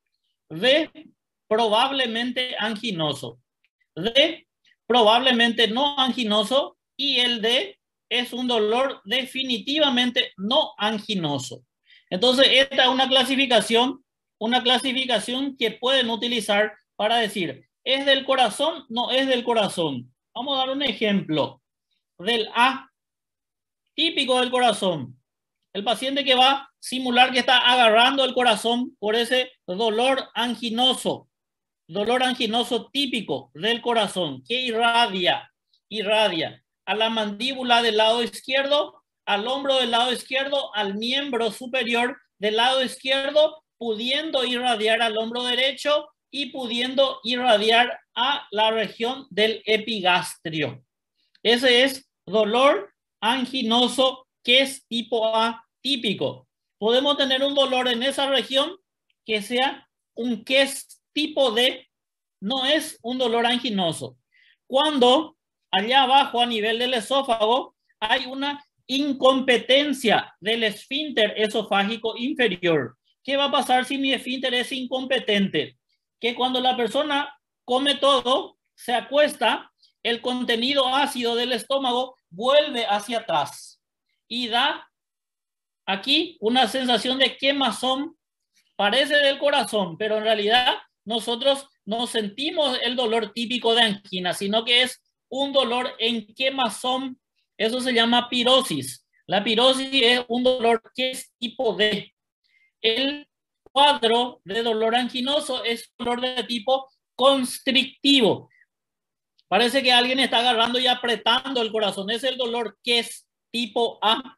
D, probablemente anginoso. D, probablemente no anginoso. Y el D es un dolor definitivamente no anginoso. Entonces, esta es una clasificación, una clasificación que pueden utilizar para decir, ¿es del corazón? No es del corazón. Vamos a dar un ejemplo del A, típico del corazón. El paciente que va a simular que está agarrando el corazón por ese dolor anginoso, dolor anginoso típico del corazón, que irradia, irradia a la mandíbula del lado izquierdo, al hombro del lado izquierdo, al miembro superior del lado izquierdo, pudiendo irradiar al hombro derecho y pudiendo irradiar a la región del epigastrio. Ese es dolor anginoso que es tipo A típico. Podemos tener un dolor en esa región que sea un que es tipo D, no es un dolor anginoso. Cuando allá abajo a nivel del esófago hay una incompetencia del esfínter esofágico inferior. ¿Qué va a pasar si mi esfínter es incompetente? Que cuando la persona come todo, se acuesta, el contenido ácido del estómago vuelve hacia atrás y da aquí una sensación de quemazón, parece del corazón, pero en realidad nosotros no sentimos el dolor típico de angina, sino que es un dolor en quemazón. Eso se llama pirosis. La pirosis es un dolor que es tipo D. El cuadro de dolor anginoso es dolor de tipo constrictivo. Parece que alguien está agarrando y apretando el corazón. Es el dolor que es tipo A,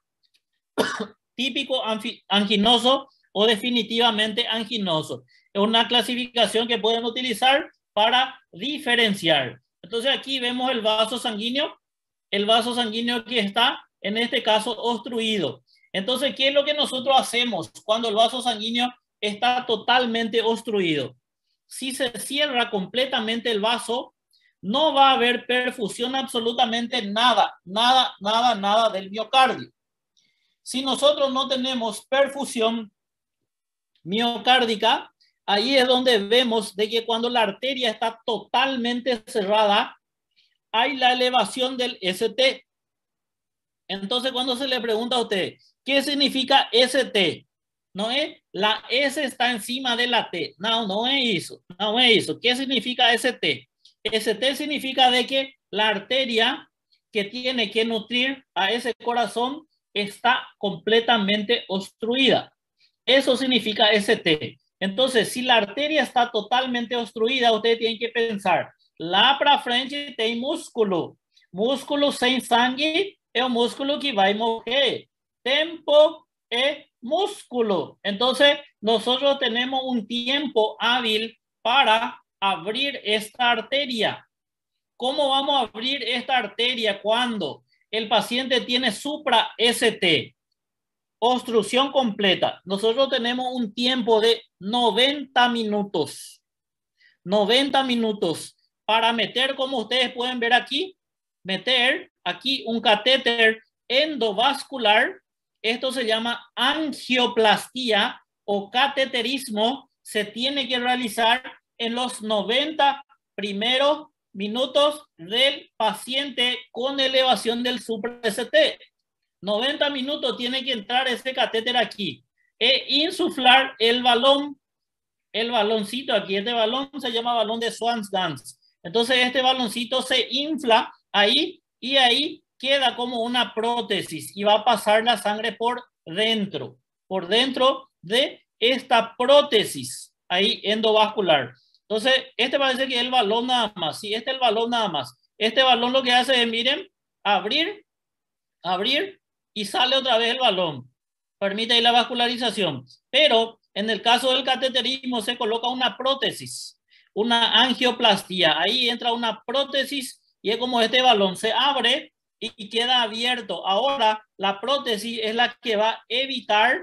típico anginoso o definitivamente anginoso. Es una clasificación que pueden utilizar para diferenciar. Entonces aquí vemos el vaso sanguíneo, el vaso sanguíneo que está en este caso obstruido. Entonces, ¿qué es lo que nosotros hacemos cuando el vaso sanguíneo está totalmente obstruido? Si se cierra completamente el vaso, no va a haber perfusión absolutamente nada, nada, nada, nada del miocardio. Si nosotros no tenemos perfusión miocárdica, ahí es donde vemos de que cuando la arteria está totalmente cerrada, hay la elevación del S T. Entonces, cuando se le pregunta a usted, ¿qué significa S T? No es la S está encima de la T. No, no es eso. No es eso. ¿Qué significa S T? S T significa de que la arteria que tiene que nutrir a ese corazón está completamente obstruida. Eso significa S T. Entonces, si la arteria está totalmente obstruida, usted tiene que pensar, lá para frente tem músculo. Músculo sem sangue é o músculo que vai morrer. Tempo é músculo. Entonces, nosotros tenemos un tiempo hábil para abrir esta arteria. ¿Cómo vamos a abrir esta arteria cuando el paciente tiene supra S T? Obstrucción completa. Nosotros tenemos un tiempo de noventa minutos. noventa minutos para meter, como ustedes pueden ver aquí, meter aquí un catéter endovascular. Esto se llama angioplastía o cateterismo. Se tiene que realizar en los noventa primeros minutos del paciente con elevación del supra S T. noventa minutos tiene que entrar ese catéter aquí e insuflar el balón, el baloncito aquí. Este balón se llama balón de Swan-Ganz. Entonces este baloncito se infla ahí y ahí queda como una prótesis y va a pasar la sangre por dentro, por dentro de esta prótesis ahí endovascular. Entonces este parece que es el balón nada más. Sí, este es el balón nada más. Este balón lo que hace es, miren, abrir, abrir y sale otra vez el balón. Permite ahí la vascularización. Pero en el caso del cateterismo se coloca una prótesis, una angioplastía. Ahí entra una prótesis y es como este balón se abre y queda abierto. Ahora la prótesis es la que va a evitar,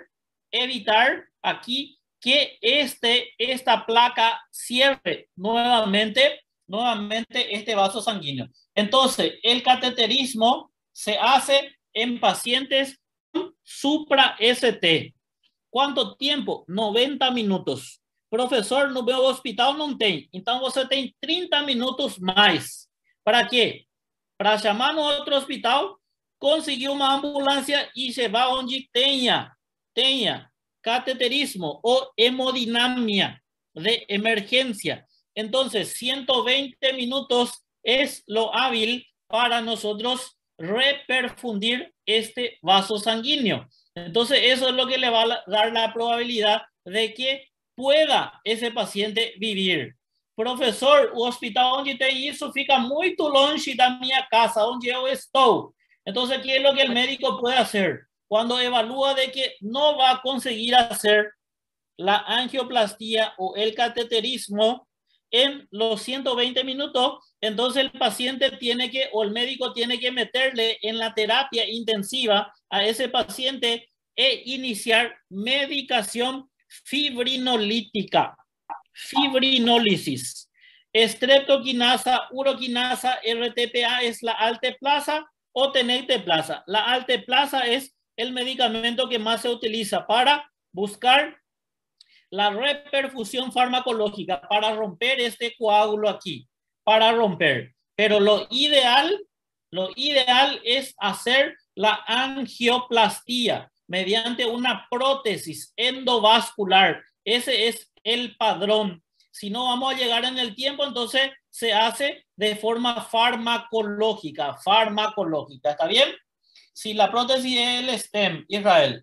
evitar aquí que este, esta placa cierre nuevamente, nuevamente este vaso sanguíneo. Entonces el cateterismo se hace en pacientes con supra S T. ¿Cuánto tiempo? noventa minutos. Professor, no meu hospital não tem. Então você tem trinta minutos mais. Para quê? Para chamar no outro hospital, conseguir uma ambulância e levar onde tenha, tenha cateterismo ou hemodinamia de emergencia. Entonces, ciento veinte minutos es lo hábil para nosotros reperfundir este vaso sanguíneo. Entonces, eso es lo que le va a dar la probabilidad de que pueda esse paciente vivir. Professor, o hospital onde tem isso fica muito longe da minha casa, onde eu estou. Então, ¿qué es lo que el médico puede hacer? Cuando evalúa de que no va a conseguir hacer la angioplastía o el cateterismo en los ciento veinte minutos, entonces el paciente tiene que, o el médico tiene que meterle en la terapia intensiva a ese paciente e iniciar medicación fibrinolítica, fibrinólisis. Streptokinasa, uroquinasa, R T P A es la alteplasa o tenecteplasa. La alteplasa es el medicamento que más se utiliza para buscar la reperfusión farmacológica, para romper este coágulo aquí, para romper. Pero lo ideal, lo ideal es hacer la angioplastía mediante una prótesis endovascular. Ese es el padrón. Si no vamos a llegar en el tiempo, entonces se hace de forma farmacológica, farmacológica. ¿Está bien? Si la prótesis es el stem, Israel.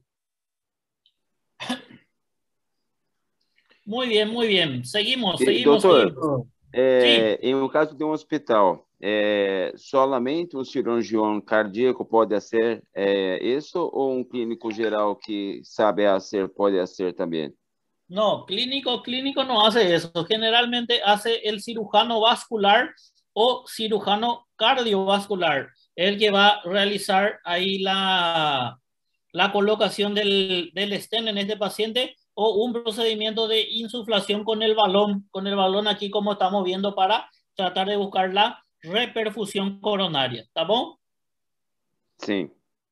Muy bien, muy bien. Seguimos, seguimos. Doutor, seguimos. é, em um caso de um hospital, é, solamente um cirurgião cardíaco pode ser é, isso ou um clínico geral que sabe hacer pode hacer também? No, clínico, clínico no hace eso. Generalmente hace el cirujano vascular o cirujano cardiovascular, el que va a realizar ahí la, la colocación del, del stent en este paciente o un procedimiento de insuflación con el balón, con el balón aquí como estamos viendo para tratar de buscar la reperfusión coronaria. ¿Está bom? Sim.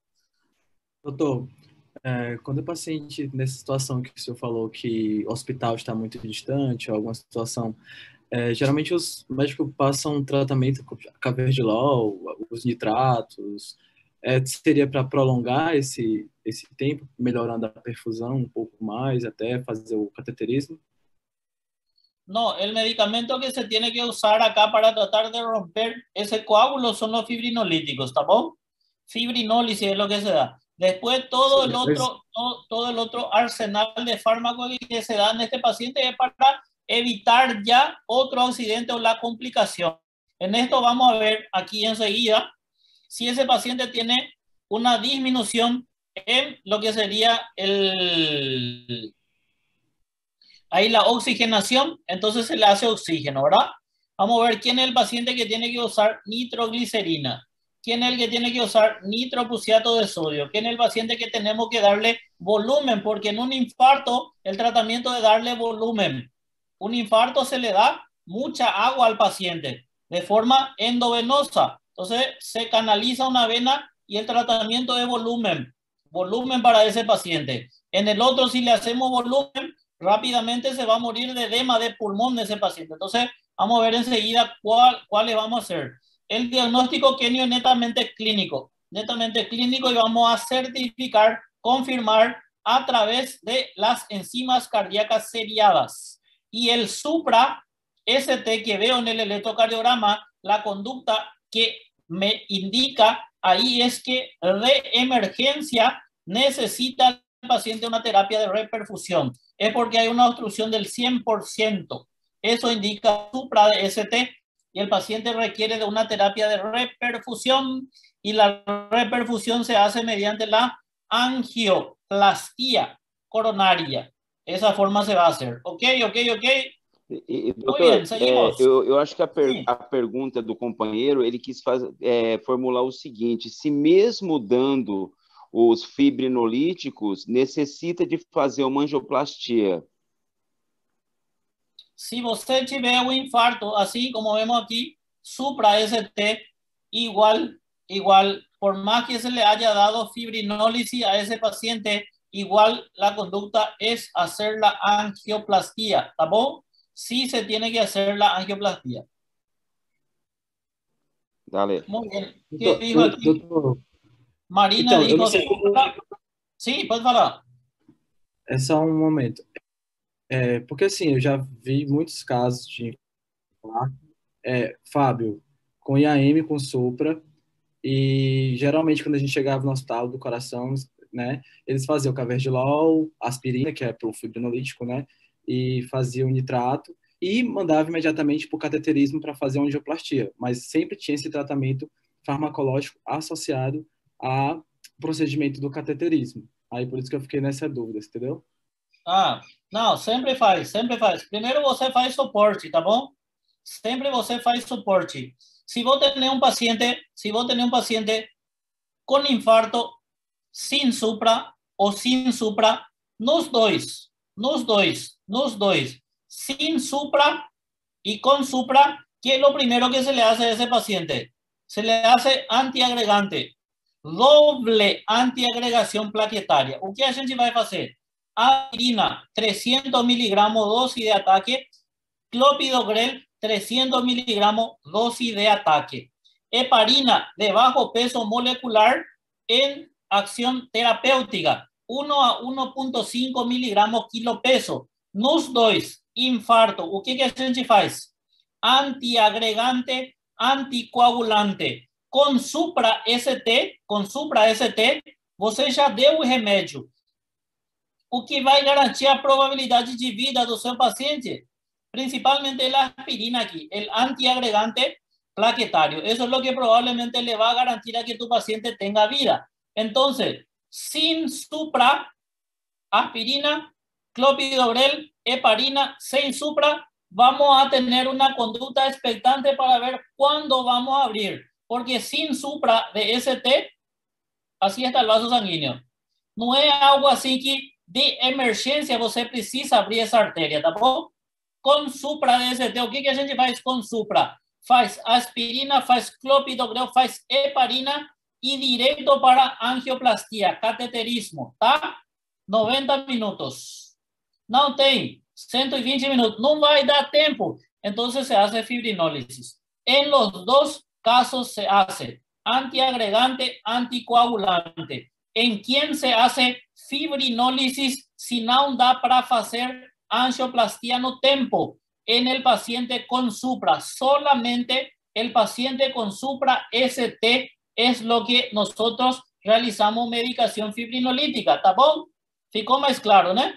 Doutor, é, quando o paciente, nessa situação que o senhor falou que o hospital está muito distante, ou alguma situação, é, geralmente os médicos passam um tratamento com carvedilol, os nitratos, é, seria para prolongar esse, esse tempo, melhorando a perfusão um pouco mais, até fazer o cateterismo? No, el medicamento que se tiene que usar acá para tratar de romper ese coágulo son los fibrinolíticos, ¿está bom? Fibrinólisis es lo que se da. Después todo Sí, el otro, todo, todo el otro arsenal de fármacos que se da en este paciente es para evitar ya otro accidente o la complicación. En esto vamos a ver aquí enseguida si ese paciente tiene una disminución en lo que sería el, ahí la oxigenación, entonces se le hace oxígeno, ¿verdad? Vamos a ver quién es el paciente que tiene que usar nitroglicerina, quién es el que tiene que usar nitroprusiato de sodio, quién es el paciente que tenemos que darle volumen, porque en un infarto el tratamiento de darle volumen, un infarto se le da mucha agua al paciente de forma endovenosa. Entonces se canaliza una vena y el tratamiento de volumen, volumen para ese paciente. En el otro, si le hacemos volumen, rápidamente se va a morir de edema de pulmón de ese paciente. Entonces vamos a ver enseguida cuál, cuáles vamos a hacer. El diagnóstico Kenio es netamente clínico, netamente clínico y vamos a certificar, confirmar a través de las enzimas cardíacas seriadas. Y el supra S T que veo en el electrocardiograma, la conducta que me indica ahí es que de emergencia necesita el paciente una terapia de reperfusión. Es porque hay una obstrucción del cien por ciento. Eso indica supra de S T y el paciente requiere de una terapia de reperfusión y la reperfusión se hace mediante la angioplastía coronaria. Esa forma se va a hacer. Ok, ok, ok. E, doutor, Muito bem, é, eu, eu acho que a, per, a pergunta do companheiro, ele quis faz, é, formular o seguinte: se mesmo dando os fibrinolíticos, necessita de fazer uma angioplastia? Si você tiver un infarto, así como vemos aquí, supra S T, igual, igual, por más que se le haya dado fibrinólisis a ese paciente, igual la conducta es hacer la angioplastia, ¿está bien? Sí se tiene que hacer la angioplastia. Dale. Muy bien. ¿Qué Doutor, dijo aquí? doutor, Marina então, eu não dijo sei como... supra. Sí, puedes falar. É só um momento. É, porque assim, eu já vi muitos casos de é, Fábio com I A M, com Supra, e geralmente quando a gente chegava no hospital do coração, né, eles faziam o Cavergilol, aspirina, que é pro fibrinolítico, né, e faziam nitrato, e mandava imediatamente para o cateterismo para fazer uma angioplastia, mas sempre tinha esse tratamento farmacológico associado ao procedimento do cateterismo. Aí por isso que eu fiquei nessa dúvida, entendeu? Ah, não, sempre faz, sempre faz. Primeiro você faz suporte, tá bom? Sempre você faz suporte. Se você tem um paciente, se você tem um paciente com infarto, sem supra ou sem supra, nos dois, nos dois, nos dois, sin supra y con supra, ¿qué es lo primero que se le hace a ese paciente? Se le hace antiagregante, doble antiagregación plaquetaria. O que a gente vai fazer? Aspirina, trescientos miligramos dosis de ataque, clopidogrel, trescientos miligramos dosis de ataque. Heparina de bajo peso molecular en acción terapéutica, uno a uno punto cinco miligramos kilo peso. Nos dois, infarto, o que que a gente faz? Antiagregante, anticoagulante. Com supra S T, com supra S T, você já deu o remédio. O que vai garantir a probabilidade de vida do seu paciente? Principalmente la aspirina aquí, el antiagregante plaquetario. Eso es lo que probablemente le va a garantizar a que tu paciente tenga vida. Entonces, sin supra, aspirina, clopidogrel, heparina, sin supra, vamos a tener una conducta expectante para ver cuándo vamos a abrir. Porque sin supra de S T, así está el vaso sanguíneo. No es algo así que de emergência você precisa abrir essa artéria, tá bom? Com supra de S T, o que que a gente faz com supra? Faz aspirina, faz clopidogrel, faz heparina e direto para angioplastia, cateterismo, tá? noventa minutos. Não tem ciento veinte minutos, não vai dar tempo. Então se hace fibrinólisis. En los dos casos se hace antiagregante, anticoagulante. ¿En quién se hace fibrinólisis si no da para hacer angioplastia no tempo? En el paciente con supra. Solamente el paciente con supra S T es lo que nosotros realizamos medicación fibrinolítica. ¿Está bom? Ficou mais claro, né?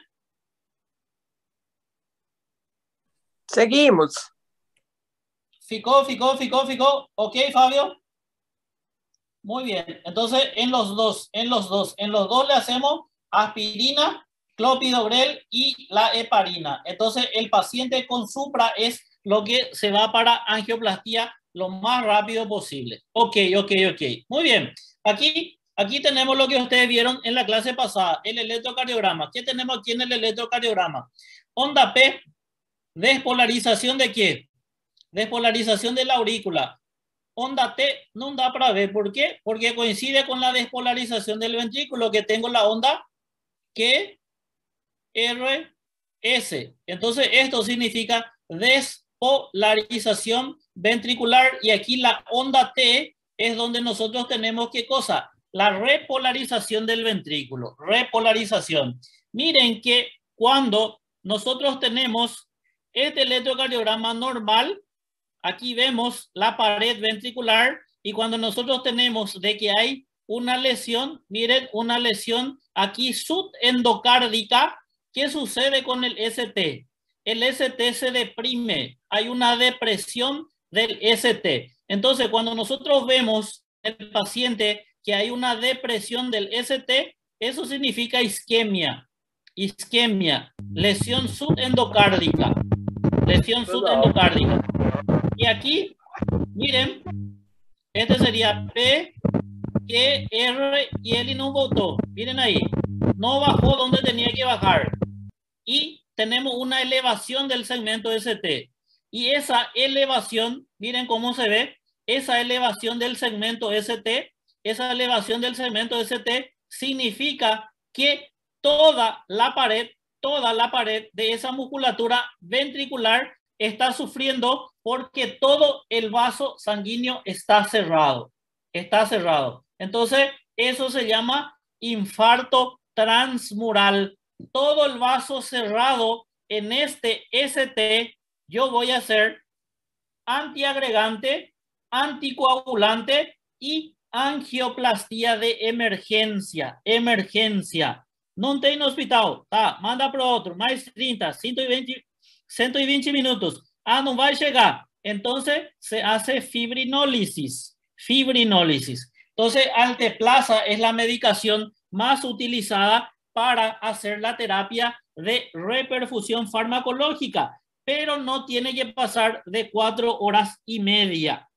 Seguimos. Ficou, ficou, ficou, ficou. Ok, Fabio. Muy bien. Entonces, en los dos, en los dos, en los dos le hacemos aspirina, clopidogrel y la heparina. Entonces, el paciente con supra es lo que se va para angioplastia lo más rápido posible. Ok, ok, ok. Muy bien. Aquí, aquí tenemos lo que ustedes vieron en la clase pasada, el electrocardiograma. ¿Qué tenemos aquí en el electrocardiograma? Onda P, despolarización de qué? Despolarización de la aurícula. Onda T no da para ver. ¿Por qué? Porque coincide con la despolarización del ventrículo, que tengo la onda Q R S. Entonces esto significa despolarización ventricular, y aquí la onda T es donde nosotros tenemos ¿qué cosa? La repolarización del ventrículo. Repolarización. Miren que cuando nosotros tenemos este electrocardiograma normal, aquí vemos la pared ventricular, y cuando nosotros tenemos de que hay una lesión, miren, una lesión aquí subendocárdica, ¿qué sucede con el S T? El S T se deprime, hay una depresión del S T. Entonces, cuando nosotros vemos en el paciente que hay una depresión del S T, eso significa isquemia, isquemia, lesión subendocárdica, lesión subendocárdica. Y aquí, miren, este sería P, Q, R, y él no votó. Miren ahí, no bajó donde tenía que bajar. Y tenemos una elevación del segmento S T. Y esa elevación, miren cómo se ve, esa elevación del segmento S T, esa elevación del segmento S T significa que toda la pared, toda la pared de esa musculatura ventricular está sufriendo porque todo el vaso sanguíneo está cerrado, está cerrado. Entonces, eso se llama infarto transmural. Todo el vaso cerrado en este S T, yo voy a hacer antiagregante, anticoagulante y angioplastía de emergencia, emergencia. No tem no hospital, tá? Manda para outro, mais trinta, ciento veinte, ciento veinte minutos. Ah, não vai chegar. Entonces se hace fibrinólisis, fibrinólisis. Entonces Alteplasa es la medicación más utilizada para hacer la terapia de reperfusión farmacológica, pero no tiene que pasar de cuatro horas y media.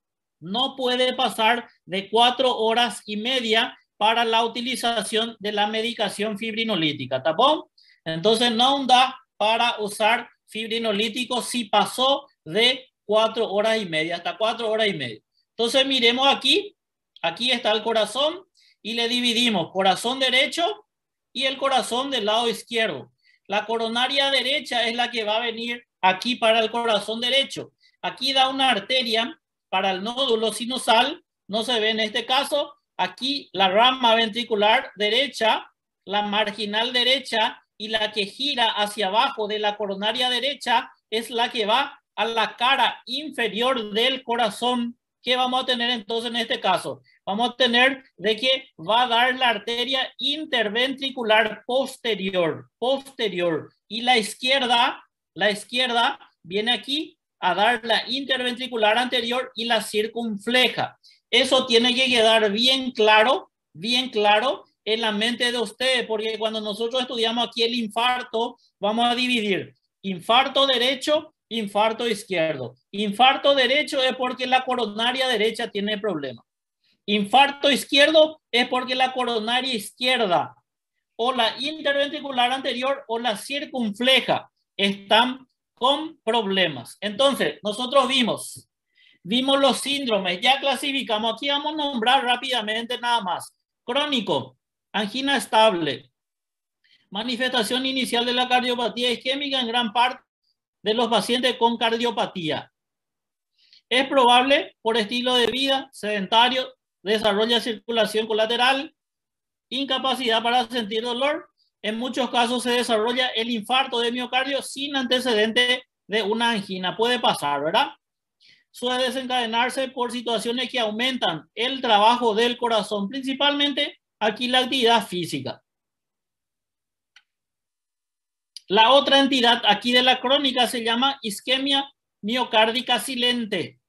No puede pasar de cuatro horas y media para la utilización de la medicación fibrinolítica, ¿tá bom? Entonces no da para usar fibrinolítico si pasó de cuatro horas y media, hasta cuatro horas y media. Entonces miremos aquí, aquí está el corazón y le dividimos corazón derecho y el corazón del lado izquierdo. La coronaria derecha es la que va a venir aquí para el corazón derecho. Aquí da una arteria para el nódulo sinusal, no se ve en este caso. Aquí la rama ventricular derecha, la marginal derecha y la que gira hacia abajo de la coronaria derecha es la que va a la cara inferior del corazón. ¿Qué vamos a tener entonces en este caso? Vamos a tener de que va a dar la arteria interventricular posterior, posterior. Y la izquierda, la izquierda viene aquí a dar la interventricular anterior y la circunfleja. Eso tiene que quedar bien claro, bien claro en la mente de ustedes, porque cuando nosotros estudiamos aquí el infarto, vamos a dividir infarto derecho, infarto izquierdo. Infarto derecho es porque la coronaria derecha tiene problemas. Infarto izquierdo es porque la coronaria izquierda o la interventricular anterior o la circunfleja están con problemas. Entonces, nosotros vimos, vimos los síndromes, ya clasificamos. Aquí vamos a nombrar rápidamente nada más. Crónico, angina estable, manifestación inicial de la cardiopatía isquémica en gran parte de los pacientes con cardiopatía. Es probable por estilo de vida sedentario, desarrolla circulación colateral, incapacidad para sentir dolor. En muchos casos se desarrolla el infarto de miocardio sin antecedente de una angina. Puede pasar, ¿verdad? Suele desencadenarse por situaciones que aumentan el trabajo del corazón, principalmente aquí la actividad física. La otra entidad aquí de la crónica se llama isquemia miocárdica silente.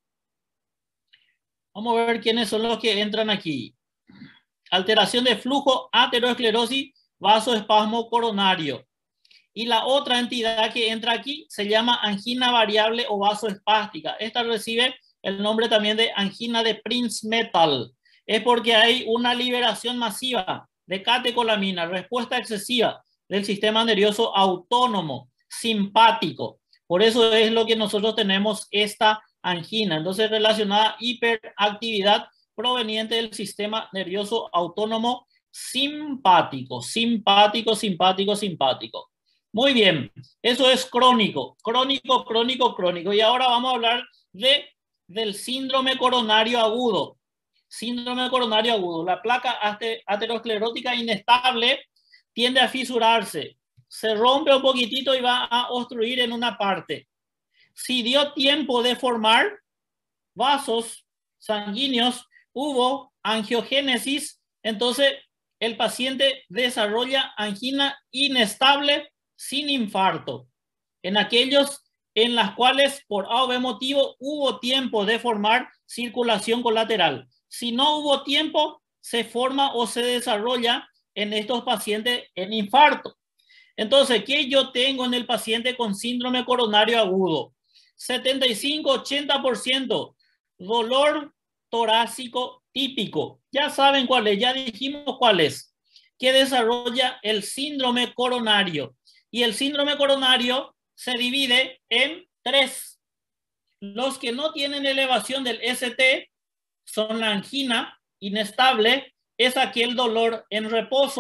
Vamos a ver quiénes son los que entran aquí. Alteración de flujo, aterosclerosis, vasoespasmo coronario. Y la otra entidad que entra aquí se llama angina variable o vasoespástica. Esta recibe el nombre también de angina de Prinzmetal. Es porque hay una liberación masiva de catecolamina, respuesta excesiva del sistema nervioso autónomo, simpático. Por eso es lo que nosotros tenemos esta angina. Entonces, relacionada a hiperactividad proveniente del sistema nervioso autónomo simpático, simpático, simpático, simpático. Muy bien, eso es crónico, crónico, crónico, crónico. Y ahora vamos a hablar de, del síndrome coronario agudo. Síndrome coronario agudo. La placa aterosclerótica inestable tiende a fisurarse, se rompe un poquitito y va a obstruir en una parte. Si dio tiempo de formar vasos sanguíneos, hubo angiogénesis, entonces el paciente desarrolla angina inestable sin infarto. En aquellos en las cuales por A o B motivo hubo tiempo de formar circulación colateral. Si no hubo tiempo, se forma o se desarrolla en estos pacientes en infarto. Entonces, ¿qué yo tengo en el paciente con síndrome coronario agudo? setenta y cinco a ochenta por ciento dolor torácico típico. Ya saben cuál es, ya dijimos cuál es. Que desarrolla el síndrome coronario. Y el síndrome coronario se divide en tres. Los que no tienen elevación del S T son la angina inestable, es aquel dolor en reposo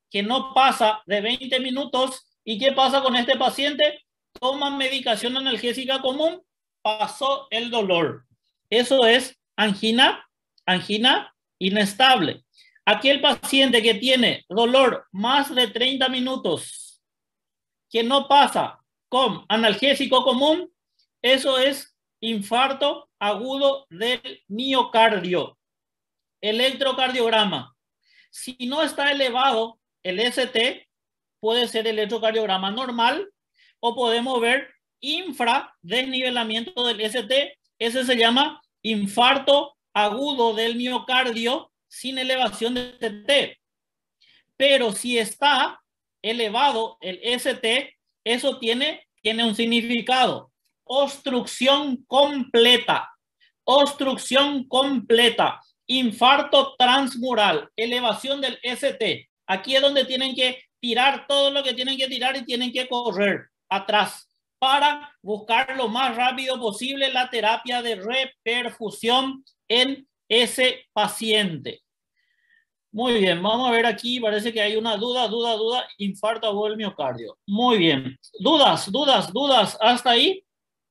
que no pasa de veinte minutos. ¿Y qué pasa con este paciente? Toma medicación analgésica común, pasó el dolor. Eso es angina, angina inestable. Aquel paciente que tiene dolor más de treinta minutos, que no pasa con analgésico común, eso es infarto agudo del miocardio. Electrocardiograma. Si no está elevado el S T, puede ser electrocardiograma normal o podemos ver infradesnivelamiento del S T. Ese se llama infarto agudo del miocardio sin elevación de S T. Pero si está elevado el S T, eso tiene, tiene un significado. Obstrucción completa. Obstrucción completa. Infarto transmural. Elevación del S T. Aquí es donde tienen que tirar todo lo que tienen que tirar y tienen que correr atrás para buscar lo más rápido posible la terapia de reperfusión en ese paciente. Muy bien, vamos a ver aquí, parece que hay una duda, duda, duda, infarto agudo del miocardio. Muy bien, dudas, dudas, dudas, hasta ahí.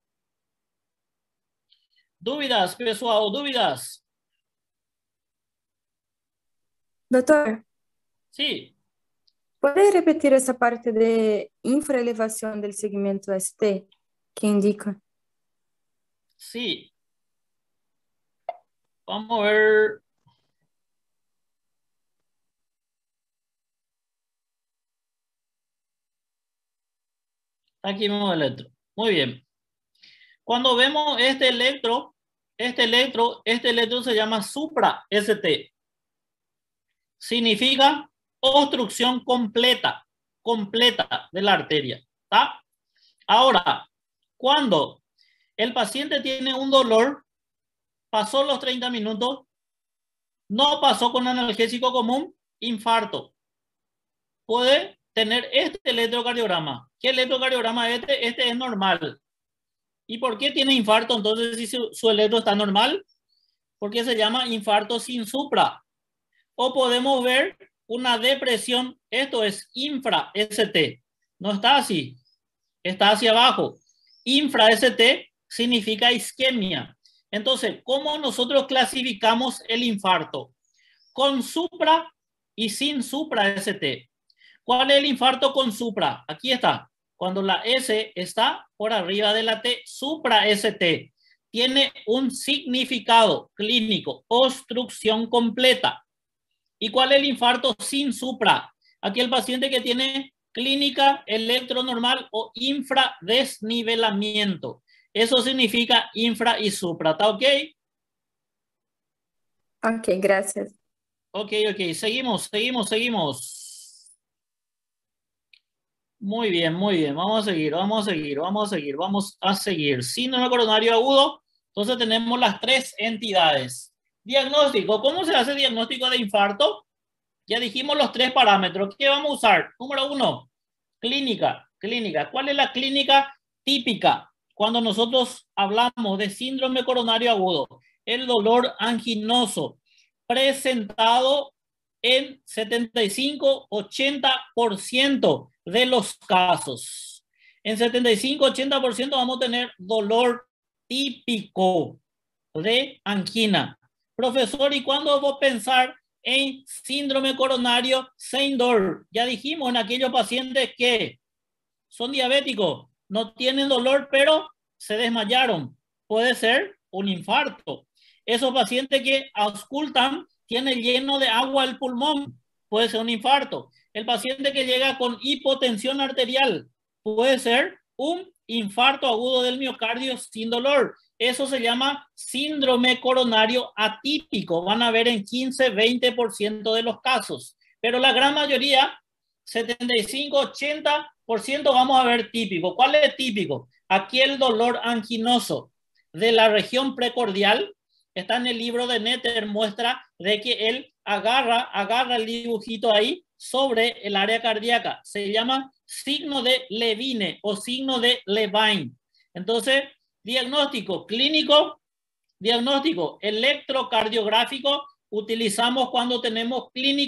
Dúvidas, pessoal, dúvidas. Doutor, Sí. pode repetir essa parte de infraelevação do segmento S T que indica? Sí. Vamos a ver. Aquí vemos el electro. Muy bien. Cuando vemos este electro, este electro, este electro se llama supra S T. Significa obstrucción completa, completa de la arteria. ¿Tá? Ahora, cuando el paciente tiene un dolor, pasó los treinta minutos, no pasó con analgésico común, infarto. Puede tener este electrocardiograma. ¿Qué electrocardiograma es este? Este es normal. ¿Y por qué tiene infarto entonces si su, su electro está normal? Porque se llama infarto sin supra. O podemos ver una depresión, esto es infra S T. No está así, está hacia abajo. Infra S T significa isquemia. Entonces, ¿cómo nosotros clasificamos el infarto? Con supra y sin supra S T. ¿Cuál es el infarto con supra? Aquí está. Cuando la S está por arriba de la T, supra S T. Tiene un significado clínico, obstrucción completa. ¿Y cuál es el infarto sin supra? Aquí el paciente que tiene clínica electronormal o infradesnivelamiento. Eso significa infra y supra. ¿Está ok? Ok, gracias. Ok, ok. Seguimos, seguimos, seguimos. Muy bien, muy bien. Vamos a seguir, vamos a seguir, vamos a seguir, vamos a seguir. Síndrome coronario agudo. Entonces tenemos las tres entidades. Diagnóstico. ¿Cómo se hace diagnóstico de infarto? Ya dijimos los tres parámetros. ¿Qué vamos a usar? Número uno, clínica. Clínica. ¿Cuál es la clínica típica? Cuando nosotros hablamos de síndrome coronario agudo, el dolor anginoso presentado en setenta y cinco a ochenta por ciento de los casos. En setenta y cinco a ochenta por ciento vamos a tener dolor típico de angina. Profesor, ¿y cuándo vos pensar en síndrome coronario sin dolor? Ya dijimos en aquellos pacientes que son diabéticos, no tienen dolor, pero se desmayaron. Puede ser un infarto. Esos pacientes que auscultan, tienen lleno de agua el pulmón, puede ser un infarto. El paciente que llega con hipotensión arterial, puede ser un infarto agudo del miocardio sin dolor. Eso se llama síndrome coronario atípico. Van a ver en quince a veinte por ciento de los casos. Pero la gran mayoría, setenta y cinco a ochenta por ciento vamos a ver típico. ¿Cuál es típico? Aquí el dolor anginoso de la región precordial. Está en el libro de Netter, muestra de que él agarra, agarra el dibujito ahí sobre el área cardíaca. Se llama signo de Levine o signo de Levine. Entonces, diagnóstico clínico, diagnóstico electrocardiográfico, utilizamos cuando tenemos clínica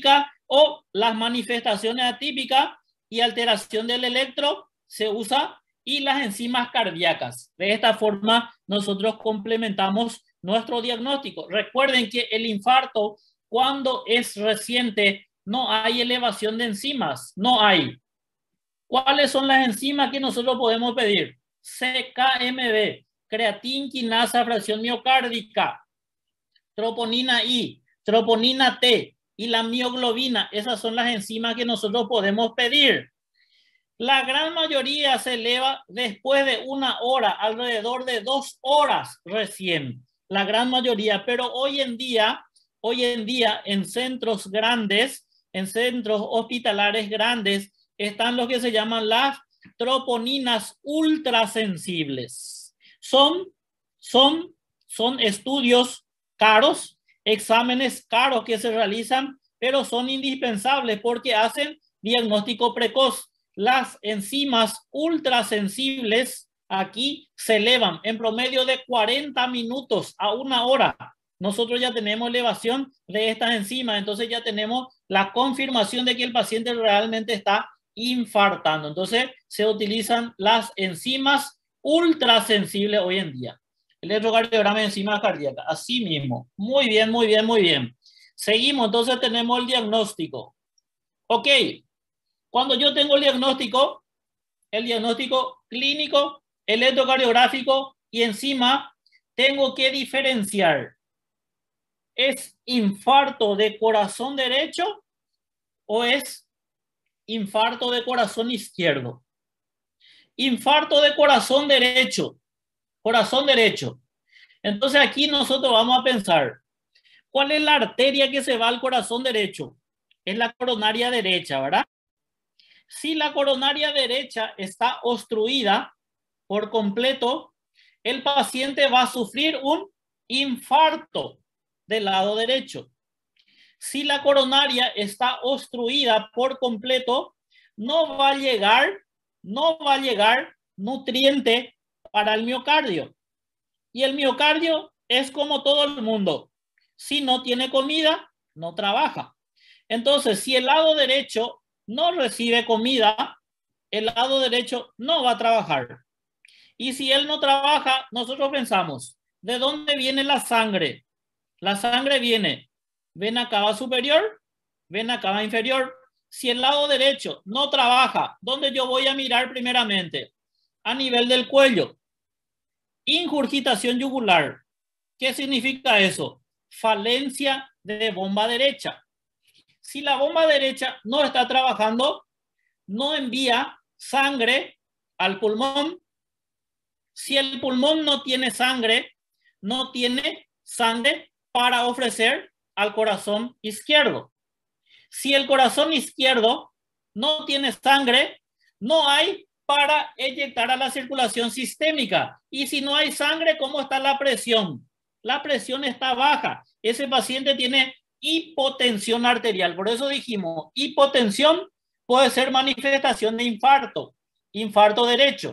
o las manifestaciones atípicas y alteración del electro se usa, y las enzimas cardíacas. De esta forma nosotros complementamos nuestro diagnóstico. Recuerden que el infarto, cuando es reciente, no hay elevación de enzimas, no hay. ¿Cuáles son las enzimas que nosotros podemos pedir? C K M B, creatina quinasa fracción miocárdica, troponina I, troponina T y la mioglobina. Esas son las enzimas que nosotros podemos pedir. La gran mayoría se eleva después de una hora, alrededor de dos horas recién. La gran mayoría, pero hoy en día, hoy en día en centros grandes, en centros hospitalares grandes, están lo que se llaman las troponinas ultrasensibles. Son, son, son estudios caros, exámenes caros que se realizan, pero son indispensables porque hacen diagnóstico precoz. Las enzimas ultrasensibles aquí se elevan en promedio de cuarenta minutos a una hora. Nosotros ya tenemos elevación de estas enzimas, entonces ya tenemos la confirmación de que el paciente realmente está infartando. Entonces se utilizan las enzimas ultrasensibles hoy en día. Electrocardiograma de enzimas cardíacas, así mismo. Muy bien, muy bien, muy bien. Seguimos, entonces tenemos el diagnóstico. Ok, cuando yo tengo el diagnóstico, el diagnóstico clínico, electrocardiográfico y encima tengo que diferenciar. ¿Es infarto de corazón derecho o es infarto de corazón izquierdo? Infarto de corazón derecho. Corazón derecho. Entonces aquí nosotros vamos a pensar, ¿cuál es la arteria que se va al corazón derecho? Es la coronaria derecha, ¿verdad? Si la coronaria derecha está obstruida por completo, el paciente va a sufrir un infarto del lado derecho. Si la coronaria está obstruida por completo, no va a llegar, no va a llegar nutriente para el miocardio. Y el miocardio es como todo el mundo. Si no tiene comida, no trabaja. Entonces, si el lado derecho no recibe comida, el lado derecho no va a trabajar. Y si él no trabaja, nosotros pensamos, ¿de dónde viene la sangre? La sangre viene vena cava superior, vena cava inferior. Si el lado derecho no trabaja, ¿dónde yo voy a mirar primeramente? A nivel del cuello. Ingurgitación yugular. ¿Qué significa eso? Falencia de bomba derecha. Si la bomba derecha no está trabajando, no envía sangre al pulmón. Si el pulmón no tiene sangre, no tiene sangre para ofrecer al corazón izquierdo. Si el corazón izquierdo no tiene sangre, no hay para inyectar a la circulación sistémica. Y si no hay sangre, ¿cómo está la presión? La presión está baja. Ese paciente tiene hipotensión arterial. Por eso dijimos, hipotensión puede ser manifestación de infarto, infarto derecho.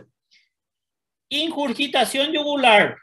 Ingurgitación yugular,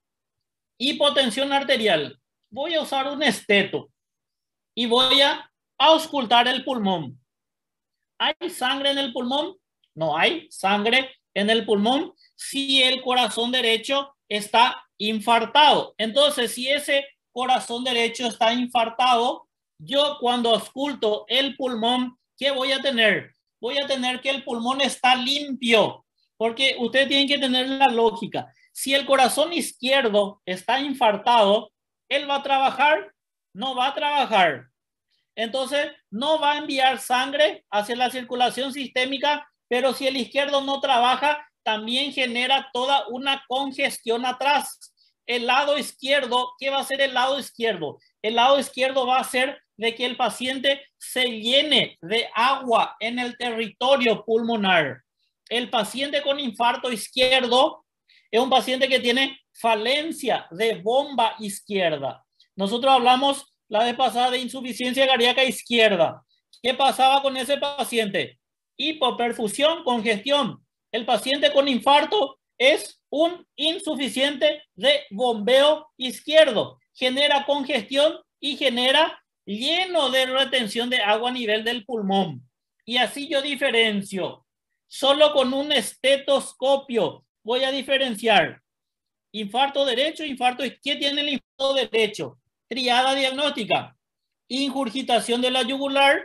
hipotensión arterial. Voy a usar un esteto y voy a auscultar el pulmón. ¿Hay sangre en el pulmón? No hay sangre en el pulmón si el corazón derecho está infartado. Entonces, si ese corazón derecho está infartado, yo cuando ausculto el pulmón, ¿qué voy a tener? Voy a tener que el pulmón está limpio, porque ustedes tienen que tener la lógica. Si el corazón izquierdo está infartado, ¿él va a trabajar? No va a trabajar. Entonces, no va a enviar sangre hacia la circulación sistémica, pero si el izquierdo no trabaja, también genera toda una congestión atrás. El lado izquierdo, ¿qué va a hacer el lado izquierdo? El lado izquierdo va a hacer de que el paciente se llene de agua en el territorio pulmonar. El paciente con infarto izquierdo es un paciente que tiene falencia de bomba izquierda. Nosotros hablamos la vez pasada de insuficiencia cardíaca izquierda. ¿Qué pasaba con ese paciente? Hipoperfusión, congestión. El paciente con infarto es un insuficiente de bombeo izquierdo. Genera congestión y genera lleno de retención de agua a nivel del pulmón. Y así yo diferencio. Solo con un estetoscopio voy a diferenciar infarto derecho, infarto izquierdo. ¿Qué tiene el infarto derecho? Triada diagnóstica. Ingurgitación de la yugular,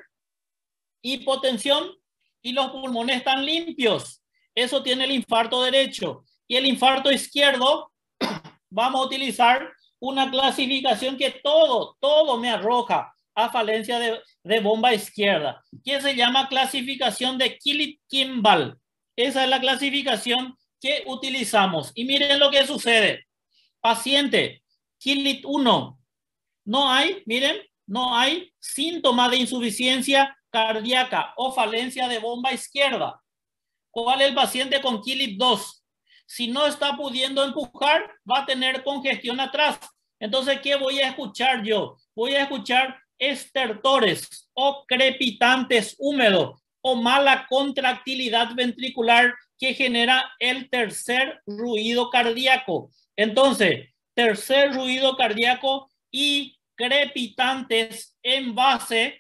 hipotensión y los pulmones están limpios. Eso tiene el infarto derecho. Y el infarto izquierdo, vamos a utilizar una clasificación que todo, todo me arroja a falencia de, de bomba izquierda, que se llama clasificación de Killick-Kimball. Esa es la clasificación que utilizamos. Y miren lo que sucede. Paciente, Killick uno, no hay, miren, no hay síntomas de insuficiencia cardíaca o falencia de bomba izquierda. ¿Cuál es el paciente con Killick dos? Si no está pudiendo empujar, va a tener congestión atrás. Entonces, ¿qué voy a escuchar yo? Voy a escuchar estertores o crepitantes húmedos o mala contractilidad ventricular que genera el tercer ruido cardíaco. Entonces, tercer ruido cardíaco y crepitantes en base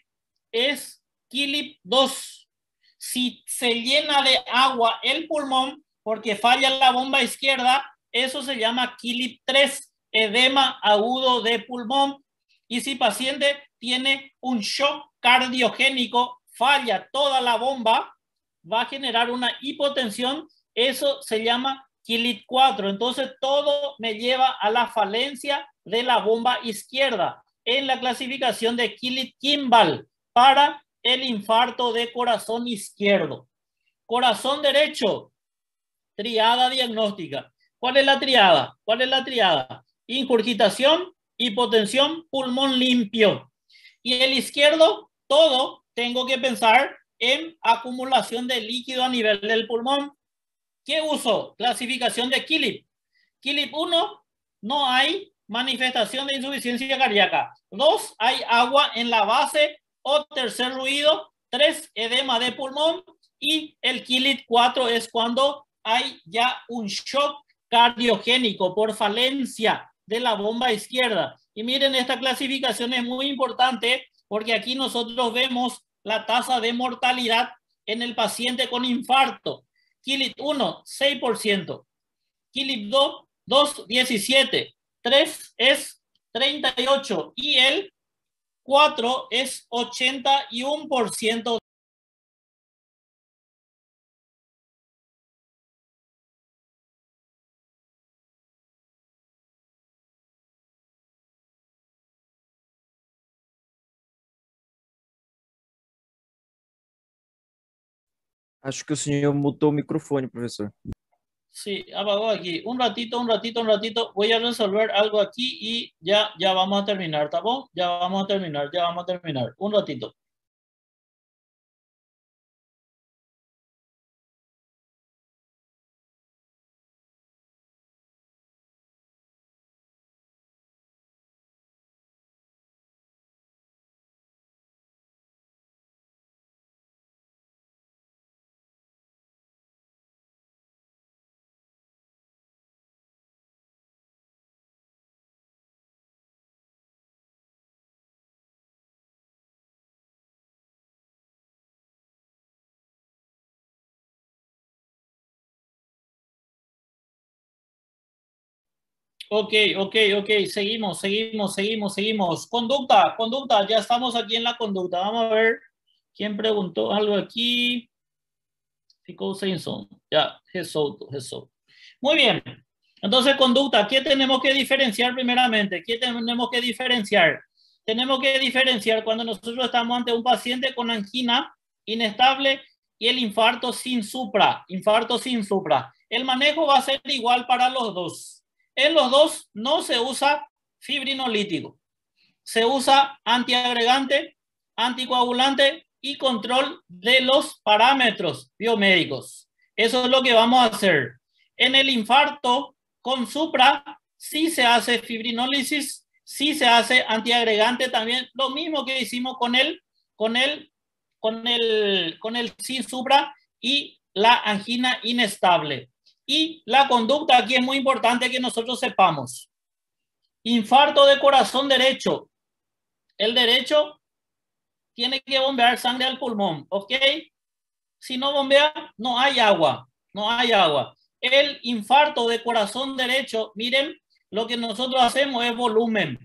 es Killick dos. Si se llena de agua el pulmón porque falla la bomba izquierda, eso se llama Killick tres, edema agudo de pulmón. Y si el paciente tiene un shock cardiogénico, falla toda la bomba, va a generar una hipotensión, eso se llama Killick cuatro. Entonces todo me lleva a la falencia de la bomba izquierda en la clasificación de Killick-Kimball para el infarto de corazón izquierdo. Corazón derecho, triada diagnóstica. ¿Cuál es la triada? ¿Cuál es la triada? Ingurgitación, hipotensión, pulmón limpio. Y el izquierdo, todo tengo que pensar en acumulación de líquido a nivel del pulmón. ¿Qué uso? Clasificación de Killick. Killick uno, no hay manifestación de insuficiencia cardíaca. dos, hay agua en la base o tercer ruido. tres, edema de pulmón. Y el Killick cuatro es cuando hay ya un shock cardiogénico por falencia de la bomba izquierda. Y miren, esta clasificación es muy importante porque aquí nosotros vemos la tasa de mortalidad en el paciente con infarto. Killick uno, seis por ciento. Killick dos, dos, diecisiete. tres es treinta y ocho. Y el cuatro es ochenta y uno por ciento. Acho que o senhor mutou o microfone, professor. Sí, apagó aquí. Un ratito, un ratito, un ratito. Voy a resolver algo aquí y ya, ya vamos a terminar, ¿está bien? Ya vamos a terminar, ya vamos a terminar. Un ratito. Ok, ok, ok. Seguimos, seguimos, seguimos, seguimos. Conducta, conducta. Ya estamos aquí en la conducta. Vamos a ver quién preguntó algo aquí. Fico Simpson. Ya, Jesús, Jesús. Muy bien. Entonces, conducta. ¿Qué tenemos que diferenciar primeramente? ¿Qué tenemos que diferenciar? Tenemos que diferenciar cuando nosotros estamos ante un paciente con angina inestable y el infarto sin supra. Infarto sin supra. El manejo va a ser igual para los dos. En los dos no se usa fibrinolítico. Se usa antiagregante, anticoagulante y control de los parámetros biomédicos. Eso es lo que vamos a hacer. En el infarto con supra sí se hace fibrinólisis, sí se hace antiagregante también. Lo mismo que hicimos con el, con el, con el, con el sin supra y la angina inestable. Y la conducta aquí es muy importante que nosotros sepamos. Infarto de corazón derecho. El derecho tiene que bombear sangre al pulmón, ¿ok? Si no bombea, no hay agua, no hay agua. El infarto de corazón derecho, miren, lo que nosotros hacemos es volumen.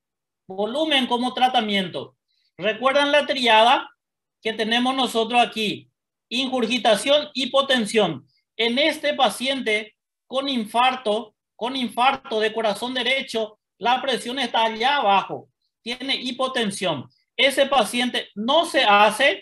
Volumen como tratamiento. ¿Recuerdan la triada que tenemos nosotros aquí? Ingurgitación, hipotensión. En este paciente con infarto, con infarto de corazón derecho, la presión está allá abajo. Tiene hipotensión. Ese paciente no se hace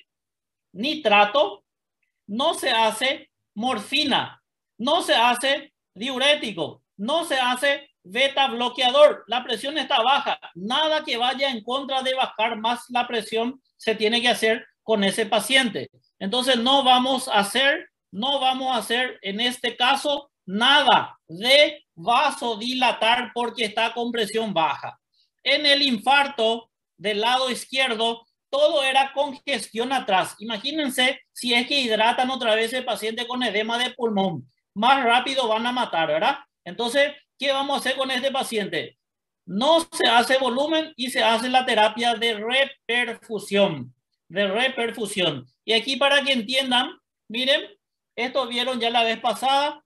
nitrato, no se hace morfina, no se hace diurético, no se hace beta bloqueador. La presión está baja. Nada que vaya en contra de bajar más la presión se tiene que hacer con ese paciente. Entonces no vamos a hacer, no vamos a hacer en este caso nada de vasodilatar porque está con presión baja. En el infarto del lado izquierdo, todo era congestión atrás. Imagínense si es que hidratan otra vez el paciente con edema de pulmón. Más rápido van a matar, ¿verdad? Entonces, ¿qué vamos a hacer con este paciente? No se hace volumen y se hace la terapia de reperfusión. De reperfusión. Y aquí para que entiendan, miren, esto vieron ya la vez pasada.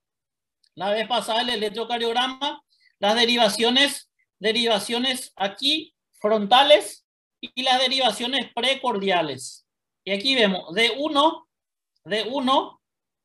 La vez pasada el electrocardiograma. Las derivaciones, derivaciones aquí frontales y las derivaciones precordiales. Y aquí vemos D uno, D uno,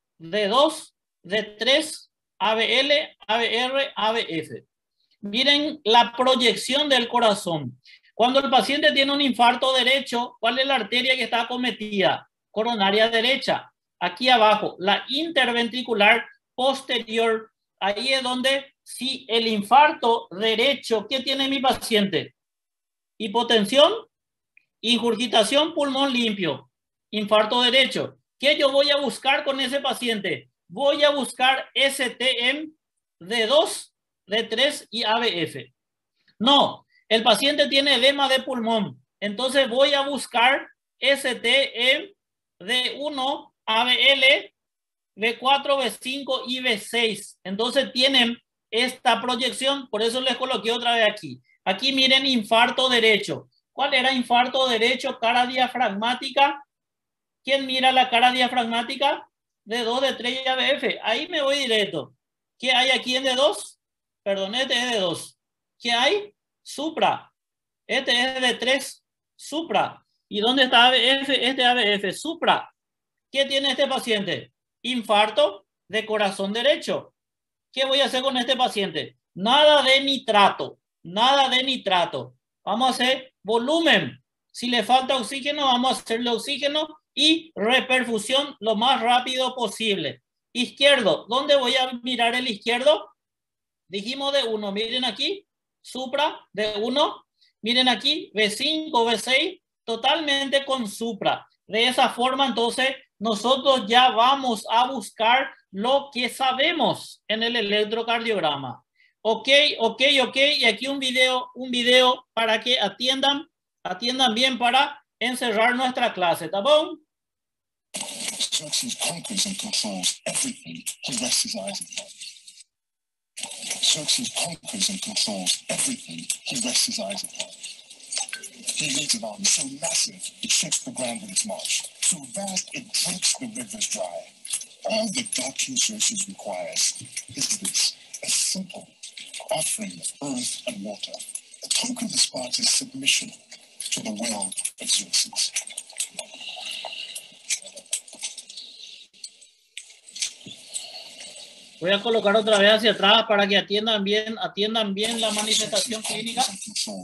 D dos, D tres, A B L, A B R, A B F. Miren la proyección del corazón. Cuando el paciente tiene un infarto derecho, ¿cuál es la arteria que está acometida? Coronaria derecha. Aquí abajo, la interventricular posterior. Ahí es donde, si el infarto derecho, ¿qué tiene mi paciente? Hipotensión, ingurgitación, pulmón limpio, infarto derecho. ¿Qué yo voy a buscar con ese paciente? Voy a buscar S T M D dos, D tres y A B F. No, el paciente tiene edema de pulmón. Entonces voy a buscar S T M D uno, A B L, B cuatro, B cinco y B seis. Entonces tienen esta proyección. Por eso les coloqué otra vez aquí. Aquí miren infarto derecho. ¿Cuál era infarto derecho? Cara diafragmática. ¿Quién mira la cara diafragmática? D dos, D tres y A B F. Ahí me voy directo. ¿Qué hay aquí en D dos? Perdón, este es D dos. ¿Qué hay? Supra. Este es D tres. Supra. ¿Y dónde está A B F? Este es A B F. Supra. ¿Qué tiene este paciente? Infarto de corazón derecho. ¿Qué voy a hacer con este paciente? Nada de nitrato. Nada de nitrato. Vamos a hacer volumen. Si le falta oxígeno, vamos a hacerle oxígeno y reperfusión lo más rápido posible. Izquierdo. ¿Dónde voy a mirar el izquierdo? Dijimos D uno. Miren aquí. Supra. D uno. Miren aquí. B cinco, B seis. Totalmente con supra. De esa forma, entonces, nosotros ya vamos a buscar lo que sabemos en el electrocardiograma. Ok, ok, ok. Y aquí un video, un video para que atiendan, atiendan bien para encerrar nuestra clase. ¿Está bien? Xerxes conquers and controls everything he rests his eyes upon. Xerxes conquers and controls everything he rests his eyes upon. He leads an army so massive it shakes the ground with its march, so vast it drinks the rivers dry. All that God King Xerxes requires is this, a simple offering of earth and water, a token of Sparta's submission to the will of Xerxes. Voy a colocar otra vez hacia atrás para que atiendan bien, atiendan bien la manifestación clínica. So